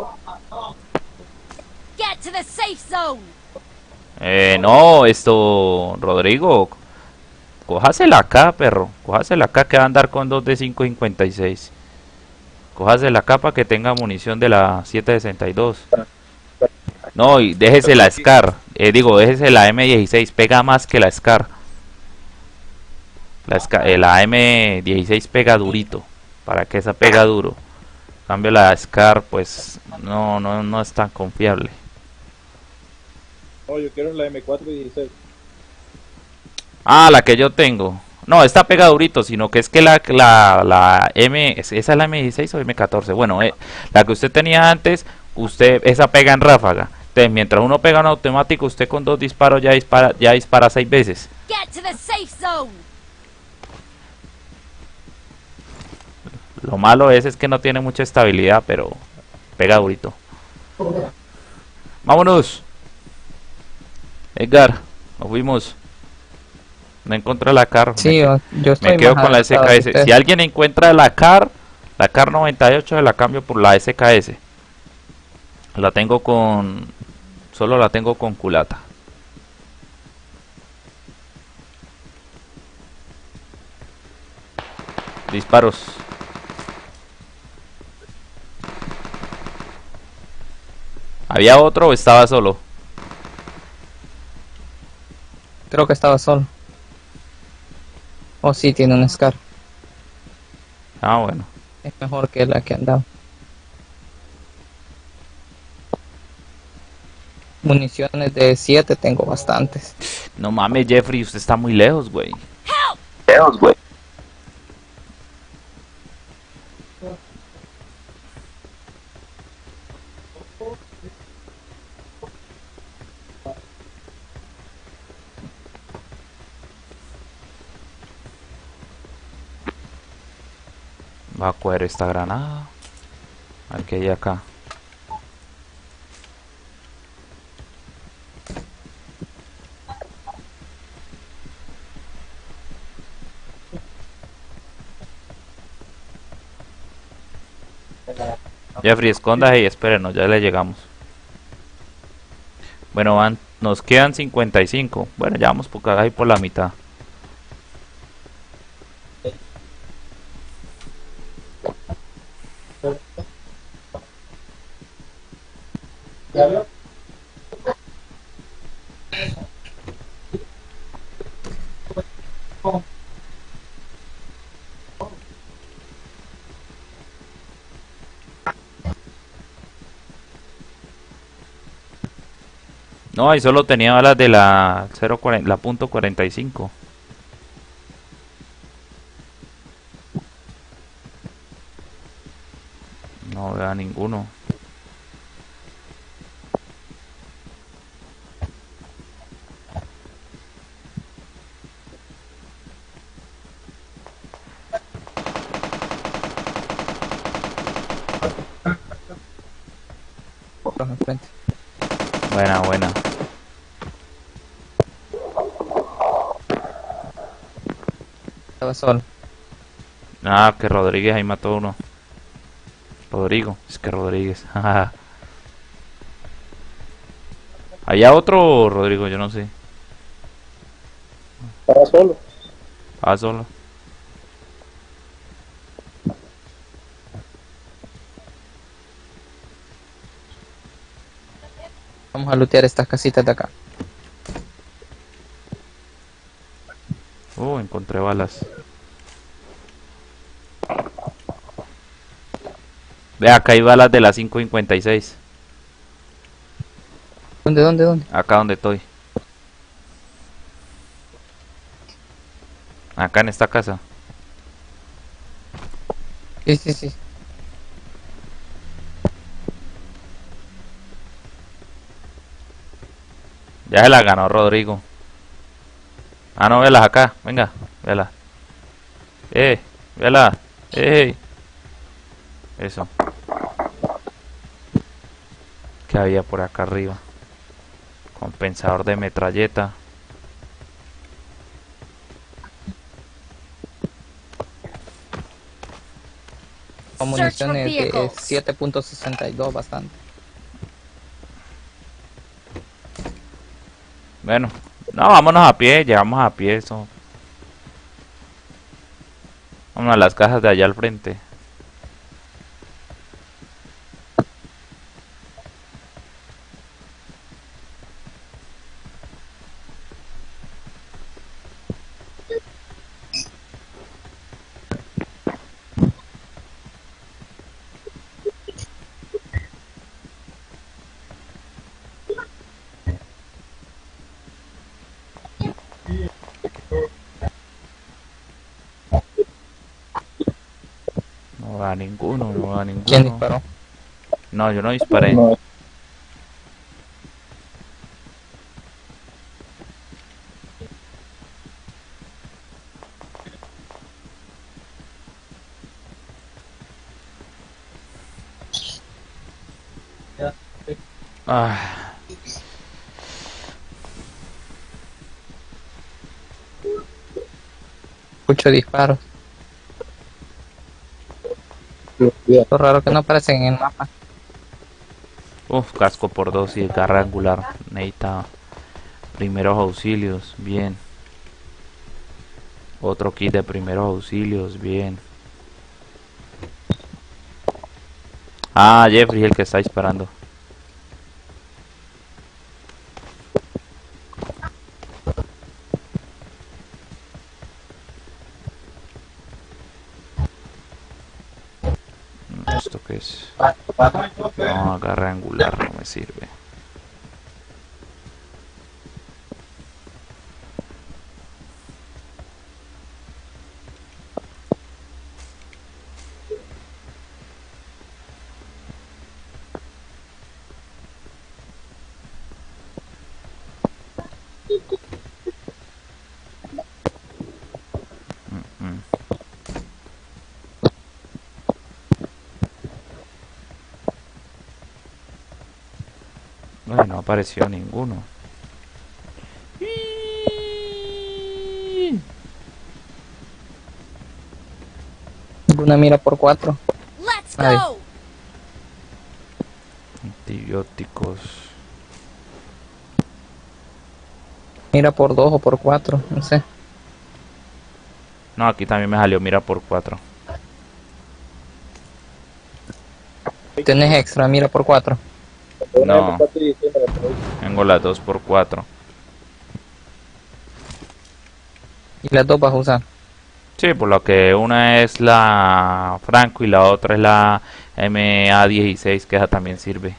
Get to the safe zone.
Eh, no, esto... Rodrigo... Cójasela acá, perro. Cójasela acá, que va a andar con dos de cinco cincuenta y seis. Cójasela acá para que tenga munición de la siete sesenta y dos. No, y déjese la Scar. Eh, digo, déjese la M dieciséis. Pega más que la Scar. La, Scar, eh, la M dieciséis pega durito. Para que esa pega duro. En cambio la Scar, pues, no, no, no es tan confiable.
No, yo quiero la M cuatro dieciséis.
Ah, la que yo tengo. No, esta pega durito, sino que es que la, la, la M... ¿Esa es la M dieciséis o M catorce? Bueno, eh, la que usted tenía antes, usted esa pega en ráfaga. Entonces, mientras uno pega en automático, usted con dos disparos ya dispara, ya dispara seis veces.
Get to the safe zone.
Lo Lo malo es, es que no tiene mucha estabilidad, pero pega durito. Vámonos. Edgar, nos fuimos. No encontré la car.
Sí,
me,
yo, yo estoy
me quedo
más
con la
adelantado que
S K S.
usted.
Si alguien encuentra la car, la car noventa y ocho, se la cambio por la S K S. La tengo con... Solo la tengo con culata. Disparos. ¿Había otro o estaba solo?
Creo que estaba solo. Oh, sí, tiene un Scar.
Ah, bueno.
Es mejor que la que andaba. Municiones de siete tengo bastantes.
No mames, Jeffrey, usted está muy lejos, güey.
Feos, güey.
Va a coger esta granada. A ver qué hay acá. Jeffrey, escóndase y espérenos, ya le llegamos. Bueno, van, nos quedan cincuenta y cinco. Bueno, ya vamos por casi por la mitad. No, y solo tenía balas de la cero cuarenta, la punto cuarenta y cinco. No veo a ninguno.
Otros enfrente.
Buena, buena.
Estaba solo.
Ah, que Rodríguez ahí mató uno. Rodrigo, es que Rodríguez. ¿Había otro Rodrigo? Yo no sé.
Estaba solo.
Ah, solo.
Vamos a lootear estas casitas de acá.
Uh, encontré balas. Ve, acá hay balas de la cinco cincuenta y seis.
¿Dónde, dónde, dónde?
Acá donde estoy. Acá en esta casa.
Sí, sí, sí.
Ya se la ganó Rodrigo. Ah, no, velas acá. Venga, velas. Eh, velas. Eh. Eso. ¿Qué había por acá arriba? Compensador de metralleta.
Con
Search for
municiones de
vehicles.
siete punto sesenta y dos bastante.
Bueno, no, vámonos a pie, llegamos a pie, eso. Vámonos a las casas de allá al frente. No va ninguno, no va ninguno.
¿Quién disparó?
No, yo no disparé.
No.
Ah,
Escucho disparos. Lo raro que no aparecen en el mapa.
uf, casco por dos y garra angular. Necesita primeros auxilios, bien. Otro kit de primeros auxilios, bien. Ah, Jeffrey es el que está disparando. ¿Esto qué es? No, agarra angular, no me sirve. Mm, mm. Ay, no apareció ninguno.
Una mira por cuatro.
Let's
Ay.
go!
Antibióticos.
Mira por dos o por cuatro, no sé.
No, aquí también me salió mira por cuatro.
Tienes extra, mira por cuatro.
No, tengo las dos por cuatro.
Y las dos vas a usar.
Sí, por lo que una es la Franco y la otra es la M A dieciséis, que esa también sirve.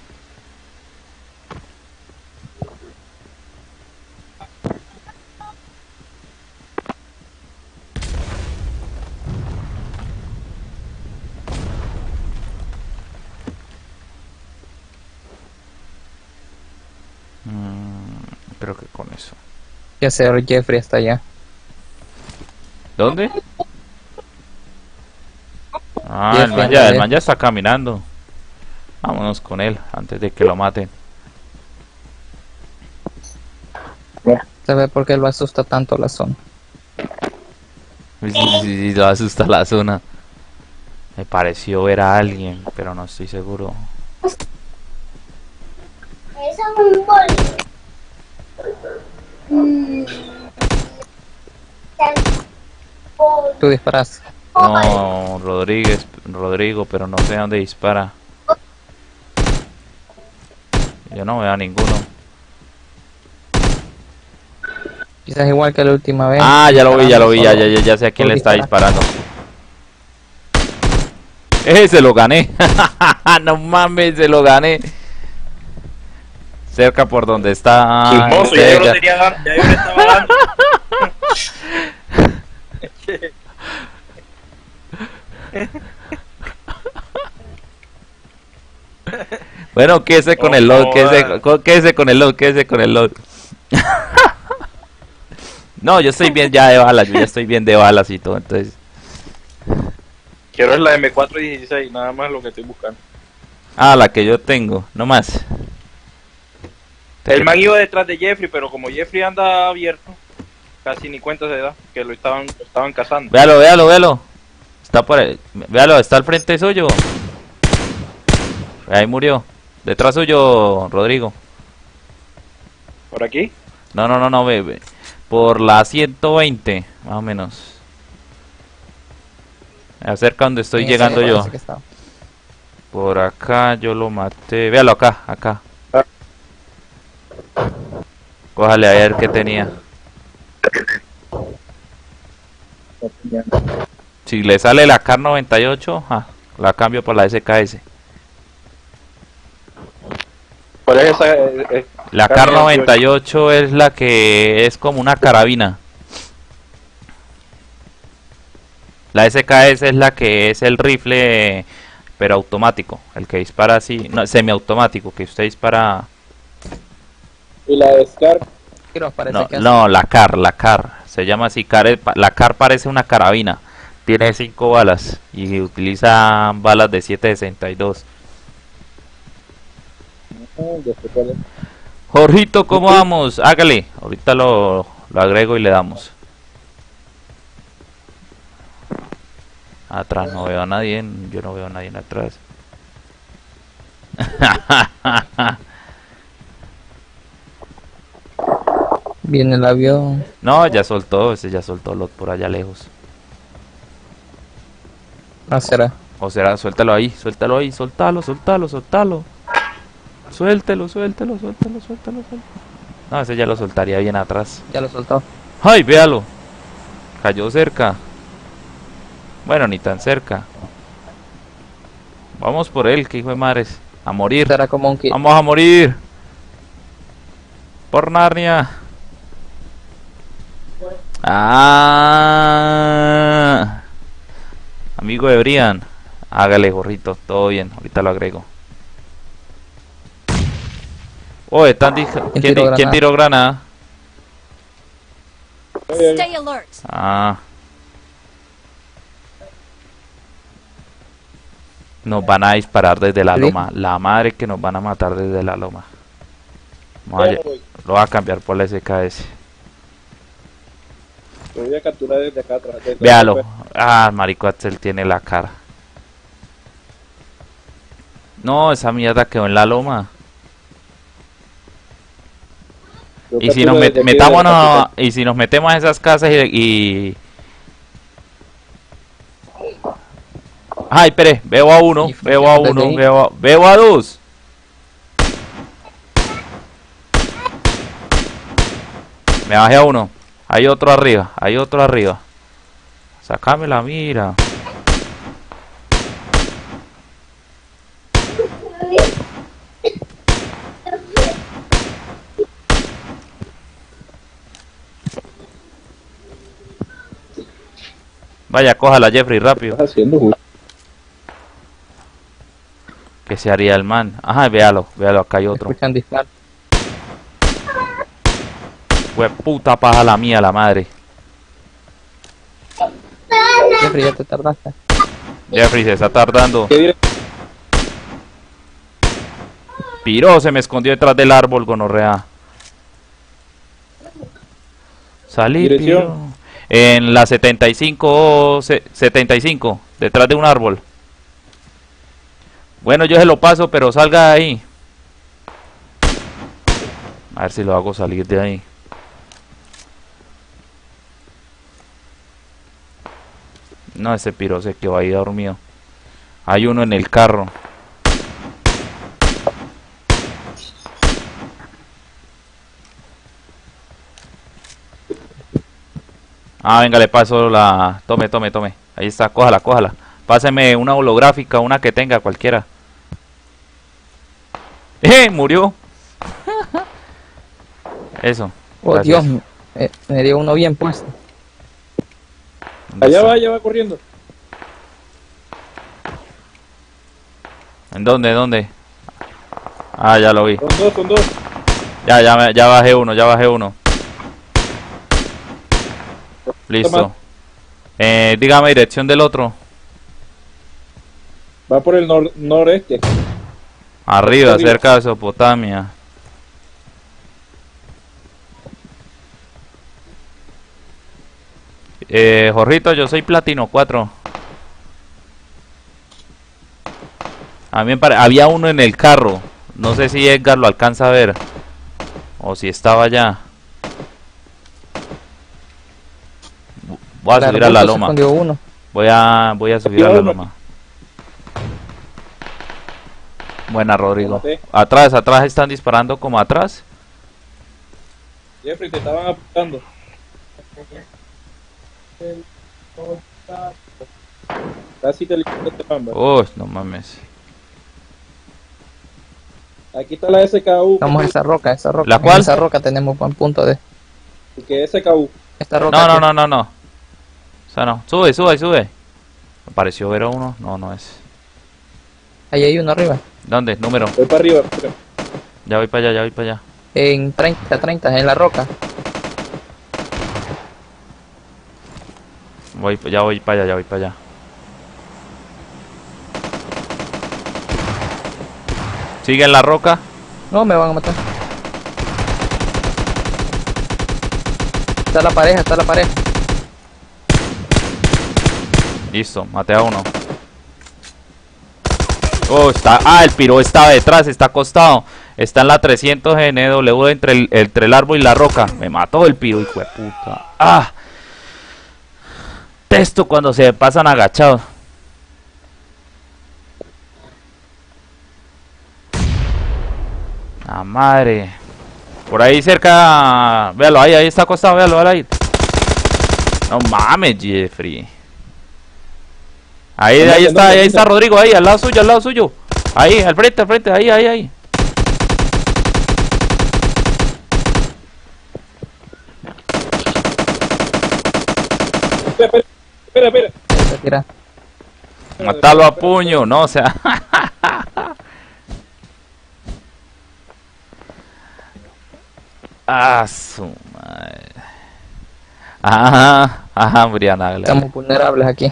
Mm, creo que con eso.
Ya sé, Jeffrey está allá.
¿Dónde? Ah, el
Jeffrey
man,
anda
ya, el
lejos.
man ya está caminando. Vámonos con él antes de que lo maten.
¿Sabe por qué lo asusta tanto la zona?
Sí, sí, sí, sí, lo asusta la zona. Me pareció ver a alguien, pero no estoy seguro.
Eso es un bol. Mm. Bol.
Tú disparas.
No, Rodríguez, Rodrigo, pero no sé dónde dispara. Yo no veo a ninguno.
Quizás igual que la última vez.
Ah, ya lo vi, ya lo vi, ya,
Solo-
ya, ya, ya sé a quién
solo
le está
dispara.
disparando. Ese se lo gané. No mames, se lo gané. Cerca por donde está.
Chismoso, ya yo lo tenía dando, ya yo le estaba dando.
Bueno, quédese con
No,
el load,
no,
quédese,
ah.
co- quédese con el load, quédese con el load. No, yo estoy bien ya de balas, yo ya estoy bien de balas y todo, entonces.
Quiero es la M cuatro dieciséis, nada más lo que estoy buscando.
Ah, la que yo tengo, no más.
El man iba detrás de Jeffrey, pero como Jeffrey anda abierto, casi ni cuenta se da que lo estaban, lo estaban cazando.
Véalo, véalo, véalo. Está por ahí, véalo, está al frente suyo. Ahí murió. Detrás suyo, Rodrigo.
¿Por aquí?
No, no, no, no, ve, ve. Por la ciento veinte, más o menos. Acerca donde estoy
En ese
llegando yo.
parece que estaba.
Por acá yo lo maté. Véalo acá, acá. Cójale a ver qué tenía. Si le sale la K noventa y ocho, ah, la cambio por la S K S.
¿Cuál es esa? Eh, eh,
La K noventa y ocho es la que es como una carabina. La S K S es la que es el rifle, pero automático. El que dispara así, no, semiautomático, que usted dispara.
¿Y la de Scar?
Pero parece
No,
que
no, la C A R, la C A R. Se llama así, C A R, la C A R parece una carabina. Tiene cinco balas y utiliza balas de siete sesenta y dos.
Ah, ya sé cuál es.
Jorgito, ¿cómo vamos? Hágale. Ahorita lo, lo agrego y le damos. Atrás no veo a nadie. Yo no veo a nadie atrás.
Viene el avión.
No, ya soltó. Ese ya soltó lot por allá lejos.
No será.
O será, suéltalo ahí. Suéltalo ahí. Soltalo, soltalo, soltalo. Suéltelo, suéltelo, suéltelo, suéltelo, suéltelo. No, ese ya lo soltaría bien atrás.
Ya lo soltó.
¡Ay, véalo! Cayó cerca. Bueno, ni tan cerca. Vamos por él, que hijo de madres. A morir.
Será como un kit.
Vamos a morir. Por Narnia. Ah. Amigo de Brian. Hágale, gorrito. Todo bien. Ahorita lo agrego. Oh, están di- ¿Quién,
¿Quién tiró
di- ¿quién
granada?
tiró granada?
Stay alert.
Ah. Nos van a disparar desde la
¿Sí?
loma. La madre que nos van a matar desde la loma. Vamos a lle- lo voy a cambiar por la S K S.
Lo voy a capturar desde acá atrás. desde
Véalo.
acá.
Ah, marico Axel tiene la cara. No, esa mierda quedó en la loma.
Yo
Y si
capturo
nos met-
desde aquí,
metámonos,
desde
y si nos metemos a esas casas y, y... Ay, espere, veo a uno,
Y
veo a
desde
uno,
ahí.
veo a, veo a dos. Me bajé a uno. Hay otro arriba, hay otro arriba. Sácame la mira. Vaya, cójala, Jeffrey, rápido.
estás haciendo, güey.
¿Qué se haría el man? Ajá, véalo, véalo, acá hay otro.
Escuchan disparos.
Fue puta paja la mía, la madre.
Jeffrey, ya te tardaste.
Jeffrey se está tardando.
¿Qué dire-
Piro, se me escondió detrás del árbol, gonorrea. Salí,
Dirección.
Piro. En la setenta y cinco, se- setenta y cinco, detrás de un árbol. Bueno, yo se lo paso, pero salga de ahí. A ver si lo hago salir de ahí. No, ese piro se quedó ahí dormido. Hay uno en el carro. Ah, venga, le paso la... Tome, tome, tome. Ahí está, cójala, cójala. Páseme una holográfica, una que tenga, cualquiera. ¡Eh! Murió. Eso.
Oh,
gracias.
Dios, me, me dio uno bien puesto.
¿Dónde
Allá
está?
va, allá va corriendo.
¿En dónde? ¿Dónde? Ah, ya lo vi.
Son dos, son dos.
Ya, ya, me- ya bajé uno, ya bajé uno. Listo. Eh, dígame dirección del otro.
Va por el nor noreste.
Arriba,
Arriba.
cerca de Mesopotamia. Eh, Jorrito, yo soy Platino cuatro. A mí me pare- había uno en el carro. No sé si Edgar lo alcanza a ver. O si estaba allá. Voy a
Claro,
subir a la
justo se
loma.
escondió uno.
Voy a, voy a subir a la loma. Buena, Rodrigo.
Maté.
Atrás, atrás están disparando como atrás.
Jeffrey, te estaban apuntando. Casi te liquidaste, Pamba.
Uy, no mames.
Aquí está la S K U.
Vamos a esa roca, esa roca.
¿La
En
cuál?
esa roca tenemos buen punto de...
Que S K U.
Esta roca
No, no,
aquí.
no, no, no. O sea, no. Sube, sube, sube. Me pareció ver a uno. No, no es.
Ahí hay uno arriba.
¿Dónde? Número.
Voy para arriba. mira.
Ya voy para allá, ya voy para allá.
En treinta, treinta, en la roca.
Voy, ya voy para allá, ya voy para allá. Sigue en la roca.
No, me van a matar. Está la pareja, está la pareja.
Listo, maté a uno. Oh, está. Ah, el piro está detrás, está acostado. Está en la trescientos N W entre el, entre el árbol y la roca. Me mató el piro, hijo de puta. Ah. Testo cuando se pasan agachados. La madre. Por ahí cerca. Véalo, ahí, ahí está acostado, véalo, véalo ahí. No mames, Jeffrey. Ahí, ahí está, ahí está Rodrigo, ahí, al lado suyo, al lado suyo. Ahí, al frente, al frente, ahí, ahí, ahí.
Espera, espera, espera.
Se tira.
Matalo a puño, no, o sea. Ah, su madre. Ajá, ajá, Brianna.
Estamos vulnerables aquí.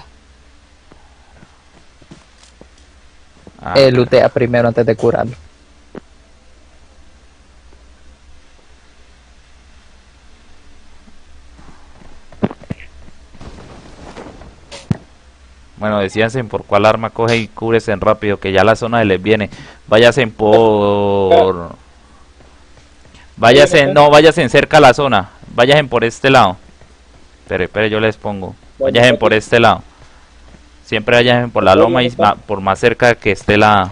Ah,
Eh, lootea primero antes de curarlo.
Bueno, decíanse por cuál arma coge y cúbrese rápido, que ya la zona de les viene. Váyase por... Váyase, no, váyase cerca a la zona. Váyase por este lado. Espere, espere, yo les pongo. Váyase por este lado. Siempre vayan por la loma y ma- por más cerca que esté la...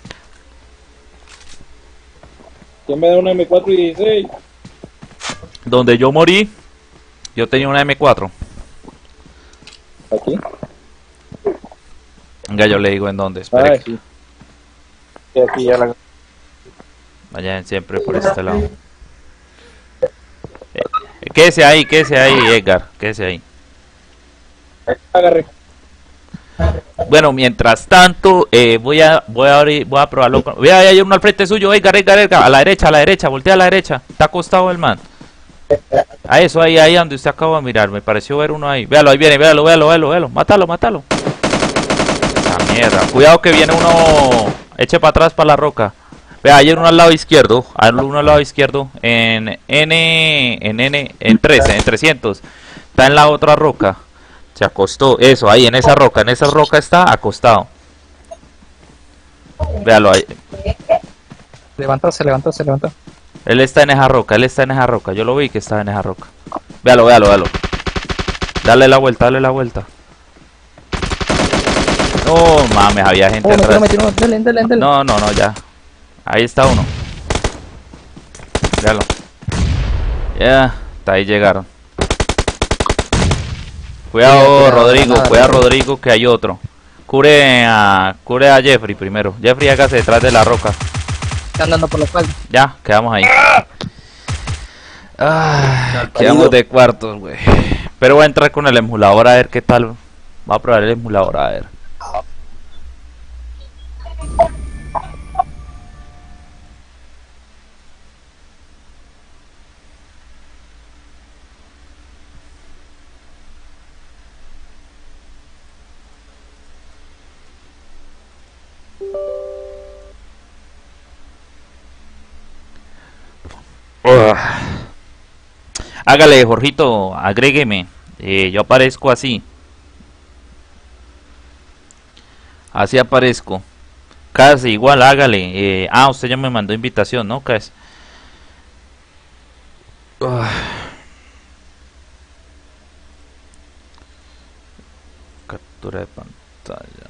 ¿Quién me da una M cuatro y dieciséis?
Donde yo morí, yo tenía una M cuatro.
Aquí.
Venga, yo le digo en dónde, espere.
Ah, sí. Sí, aquí ya la...
Vayan siempre por este lado. Eh, quédese ahí, quédese ahí, Edgar, quédese ahí.
Agarré.
Bueno, mientras tanto, eh, voy a voy a abrir, voy a probarlo. Con... Vea, hay uno al frente suyo, Edgar, Edgar, Edgar, a la derecha, a la derecha, voltea a la derecha. Está acostado el man. A eso, ahí, ahí donde usted acaba de mirar, me pareció ver uno ahí. Véalo, ahí viene, véalo, véalo, véalo, véalo. Mátalo, mátalo. La mierda. Cuidado que viene uno. Eche para atrás para la roca. Vea, hay uno al lado izquierdo. Hay uno al lado izquierdo. En N. En N. En trece, en trescientos. Está en la otra roca. Se acostó. Eso, ahí, en esa roca. En esa roca está acostado. Véalo ahí.
Levantó, se levantó, se levantó.
Él está en esa roca. Él está en esa roca. Yo lo vi que estaba en esa roca. Véalo, véalo, véalo. Dale la vuelta, dale la vuelta. No mames, había gente
Oh, me tiró,
atrás.
me tiró. Dale, dale, dale.
No, no, no, ya. Ahí está uno. Míralo. Ya, hasta ahí llegaron. Cuidado,
Cuidado, cuidado,
Rodrigo,
nada,
cuidado,
nada.
Rodrigo, que hay otro. Cubre a, cubre a Jeffrey primero. Jeffrey, hágase detrás de la roca.
Está andando por la espalda.
Ya, quedamos ahí. Ah, quedamos de cuartos, güey. Pero voy a entrar con el emulador a ver qué tal. Voy a probar el emulador a ver. Ugh. Hágale, Jorgito, agrégueme. Eh, yo aparezco así. Así aparezco. Casi igual, hágale. Eh, ah, usted ya me mandó invitación, ¿no? Casi. Ugh. Captura de pantalla.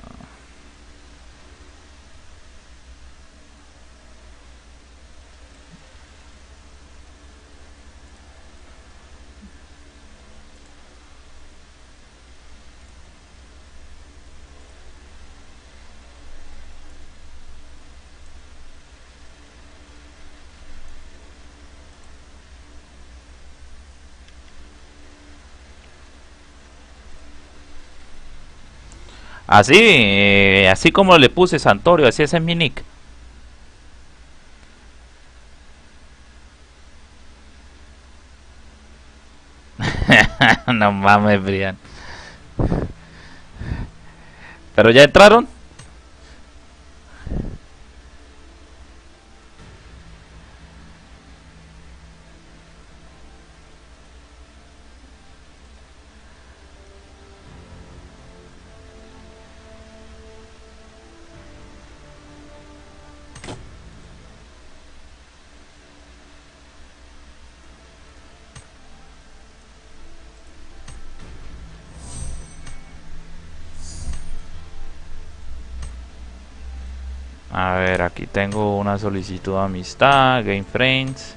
Así, eh, así como le puse Santorio, así ese es mi nick. No mames, Brian. ¿Pero ya entraron? A ver, aquí tengo una solicitud de amistad, Game Friends,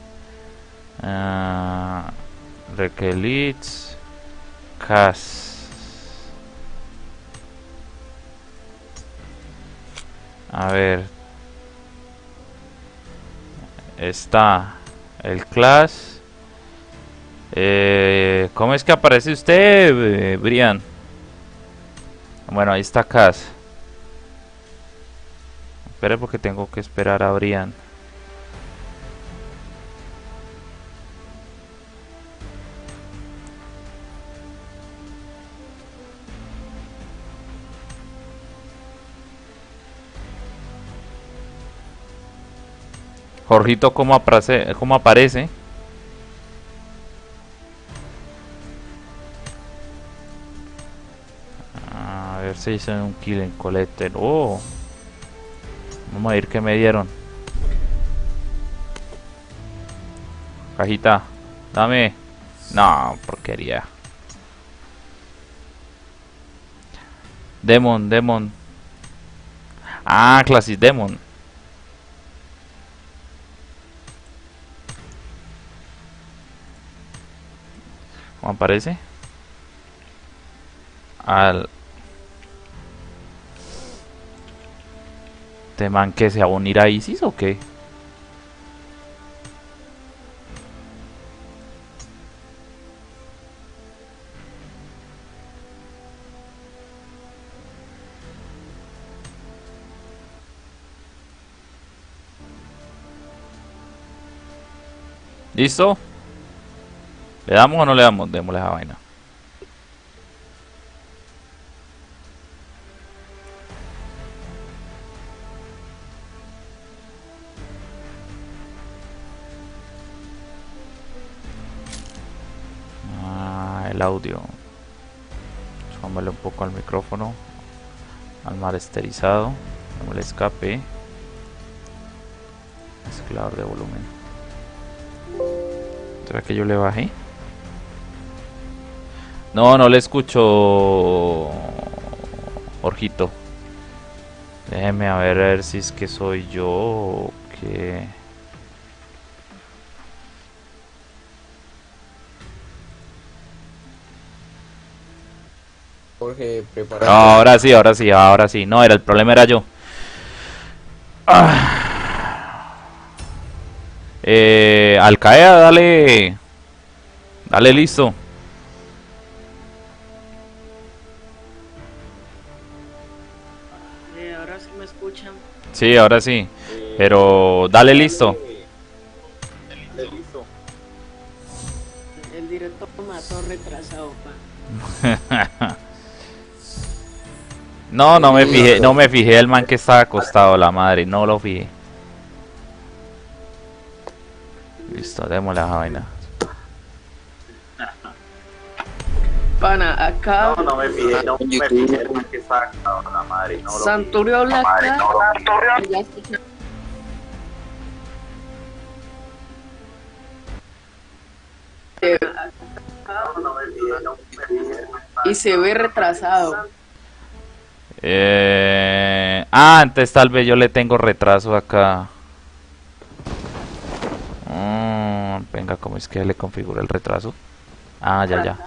uh, Requelits, Cas. A ver, está el Class. Eh, ¿Cómo es que aparece usted, eh, Brian? Bueno, ahí está Cas. Espere porque tengo que esperar a Brian. Jorgito, ¿cómo aparece? ¿Cómo aparece? A ver si hice un kill en Collector. Oh. Vamos a ver qué me dieron. Cajita, dame. No, porquería. Demon, Demon. Ah, Classic Demon. ¿Cómo aparece? Al... ¿Este man que se va a unir a ISIS o qué? ¿Listo? ¿Le damos o no le damos? Démosle esa vaina. Ah, el audio. Súmale un poco al micrófono. Al masterizado. Démosle escape. Mezclador de volumen. ¿Será que yo le bajé? No, no le escucho, Jorgito. Déjeme a ver, a ver si es que soy yo o qué.
Jorge,
No,
prepara.
ahora sí, ahora sí, ahora sí. No, era el problema era yo. Ah. Eh, Al Qaeda, dale. Dale, listo.
Eh, ahora sí me escuchan.
Sí, ahora sí. Pero dale, listo.
El director mató retrasado, pa.
No, no me fijé, no me fijé el man que estaba acostado, la madre, no lo fijé. Listo, démosle a la vaina.
Pana, acá
No, no me fijé, no me fijé el man que estaba acostado, la madre, no lo vi.
Santurio habla
Madre,
acá.
no lo vi.
Ya escuché. Eh,
No, no me fijé, no me fijé.
Y se ve retrasado.
Eh... Ah, entonces tal vez yo le tengo retraso acá. Mm, venga, ¿cómo es que le configura el retraso? Ah, ya, ya.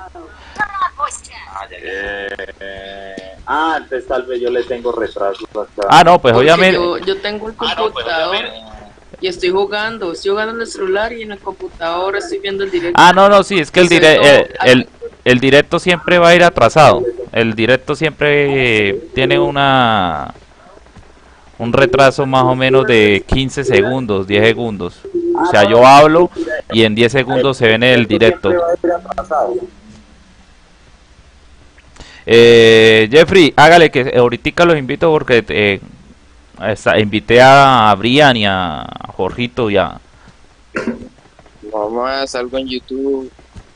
Eh, ah, entonces tal vez yo le tengo retraso acá.
Ah, no, pues
Porque
obviamente.
yo, yo tengo el computador y estoy jugando. Estoy jugando en el celular y en el computador estoy viendo el directo.
Ah, no, no, sí, es que el, dire
Entonces,
el,
no,
el, el directo siempre va a ir atrasado. El directo siempre eh, tiene una un retraso más o menos de quince segundos, diez segundos. O sea, yo hablo y en diez segundos se ve en el directo. Eh, Jeffrey, hágale que ahorita los invito porque eh, esta- invité a Brian y a Jorgito y a...
Mamá, salgo en YouTube.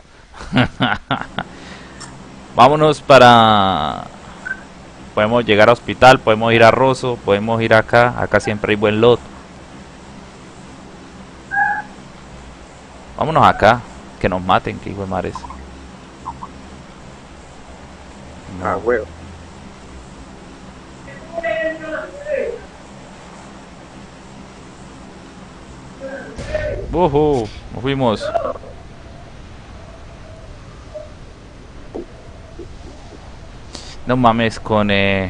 Vámonos para... Podemos llegar a hospital, podemos ir a Rosso, podemos ir acá. Acá siempre hay buen lot. Vámonos acá. Que nos maten, que hijo de mares.
Ah, huevo.
Buhu, nos fuimos. No mames con eh...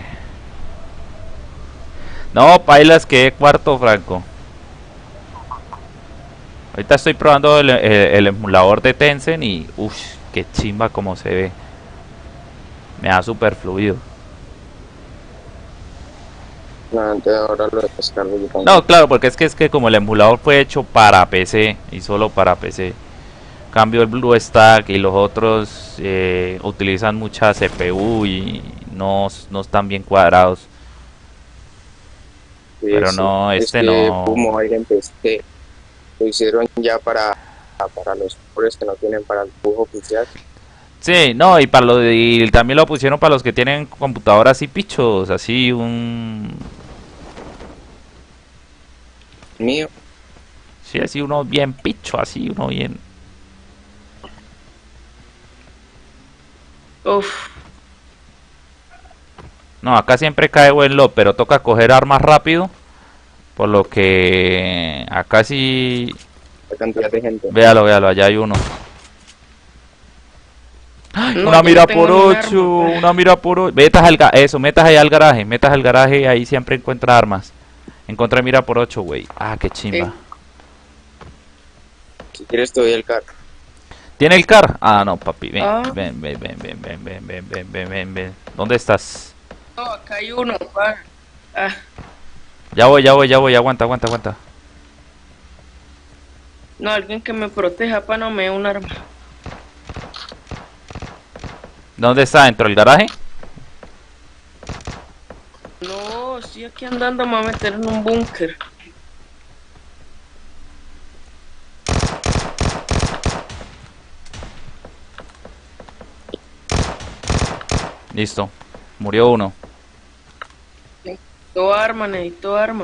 No, pailas que cuarto, Franco. Ahorita estoy probando el, el, el emulador de Tencent y uff, qué chimba como se ve. Me da super fluido.
No, entonces ahora lo descargo yo también.
No, claro, porque es que es que como el emulador fue hecho para P C y solo para P C. Cambio el BlueStack y los otros eh, utilizan mucha C P U y no, no están bien cuadrados.
Sí,
Pero
sí.
no,
Es
este
que
no.
Pumo Mobile empecé, lo hicieron ya para, para los pobres que no tienen para el dibujo oficial.
Sí, no, y para lo de- y también lo pusieron para los que tienen computadoras así pichos, así un
Mío,
sí, así uno bien picho, así uno bien.
Uf,
No, acá siempre cae buen lob, pero toca coger armas rápido, por lo que acá sí.
la cantidad de gente.
Véalo, véalo, allá hay uno. ¡Ay!
no,
Una
yo
mira
no tengo
por
ni un
ocho,
arma, pues.
una mira por ocho. Metas al ga- eso, metas ahí al garaje, metas al garaje y ahí siempre encuentra armas. Encontré mira por ocho, güey. Ah, qué chimba.
Sí.
Si quieres te doy el carro.
¿Tiene el car? Ah, no, papi, ven,
Ah.
ven, ven, ven, ven, ven, ven, ven, ven, ven, ven, ven. ¿Dónde estás?
No, acá hay uno, pa. Ah,
Ya voy, ya voy, ya voy, aguanta, aguanta, aguanta.
no, alguien que me proteja, pa, no me dé un arma.
¿Dónde está? ¿Dentro del garaje?
No, estoy aquí andando, me voy a meter en un búnker.
Listo. Murió uno.
Necesito arma, necesito arma.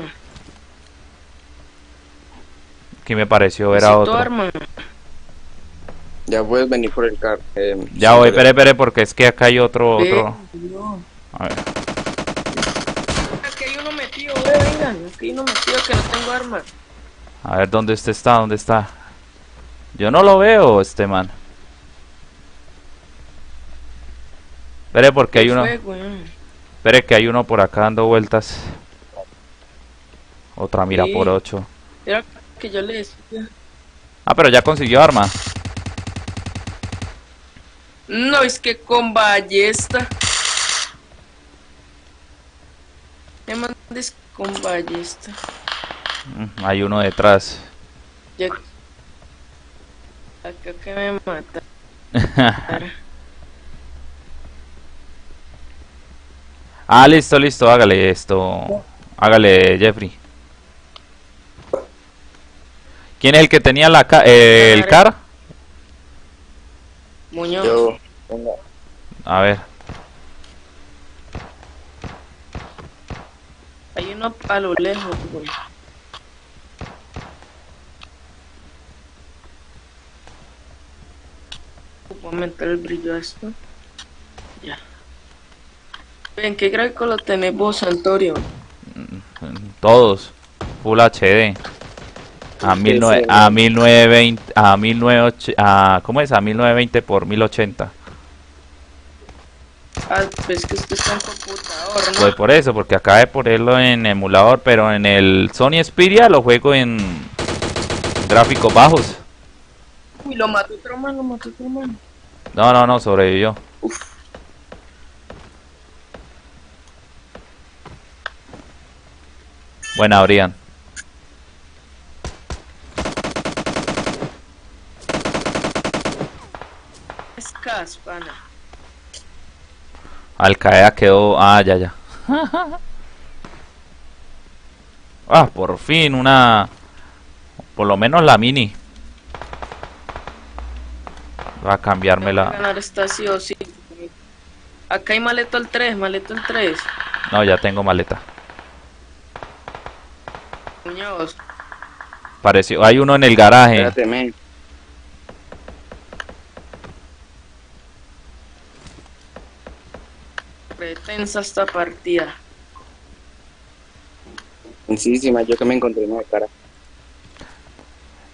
Aquí me pareció ver a
Necesito
otro.
arma.
Ya puedes venir por el carro. Eh,
Ya voy,
sí,
espere, espere, porque es que acá hay otro,
Ve,
otro.
no.
A ver.
Aquí hay uno metido, ve, vengan. Aquí hay uno metido que no tengo arma.
A ver, ¿dónde usted está? ¿Dónde está? Yo no lo veo, este man. Espere, porque hay
¿Qué
uno.
fue, weón?
Espere, que hay uno por acá dando vueltas. Otra mira
Sí.
por ocho.
Era que yo le decía.
Ah, pero ya consiguió arma.
No, es que con ballesta. Me mandes con ballesta.
Mm, Hay uno detrás.
Ya. Acá que me mata.
Ah, listo, listo, hágale esto. Hágale, Jeffrey. ¿Quién es el que tenía la ca eh, el car?
Muñoz.
Yo, venga,
A ver.
Hay uno a lo lejos, güey. Voy a aumentar el brillo a esto. Ya. Ven, ¿qué gráfico lo tenés vos, Santorio?
Todos. Full H D. A
Sí,
mil nueve,
sí,
a
no.
mil novecientos veinte, a mil novecientos ochenta, a ¿cómo es? A mil novecientos veinte por mil ochenta.
Ah, pues que usted está en computador, ¿no?
Pues por eso, porque acabé de ponerlo en emulador, pero en el Sony Xperia lo juego en gráficos bajos.
Uy, lo mató otro man, lo mató otro man.
No, no, no, sobrevivió. Buena, Brian.
Es caspana.
Al Qaeda quedó. Ah, ya, ya. Ah, por fin, una. Por lo menos la mini. Va a cambiarme
Tengo que
la.
ganar esta sí o sí. Acá hay maleto el tres, maleto el tres.
No, ya tengo maleta.
Muñoz.
Pareció. Hay uno en el garaje.
espérate, men.
Pretensa esta partida.
Sencillísima, yo que me encontré una de cara.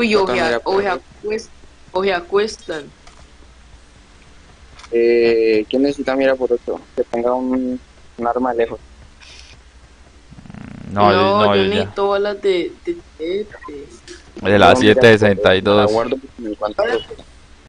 Uy, o
Otra mira
se
por
o se
ahí.
acuest- o se acuestan.
Eh, ¿Quién necesita mira por otro? Que tenga un, un arma lejos.
No,
No,
no,
yo
yo ya.
necesito balas de, de, de, de-
De la
No, mira,
siete sesenta y
me la
dos.
guardo porque me encuentro otro.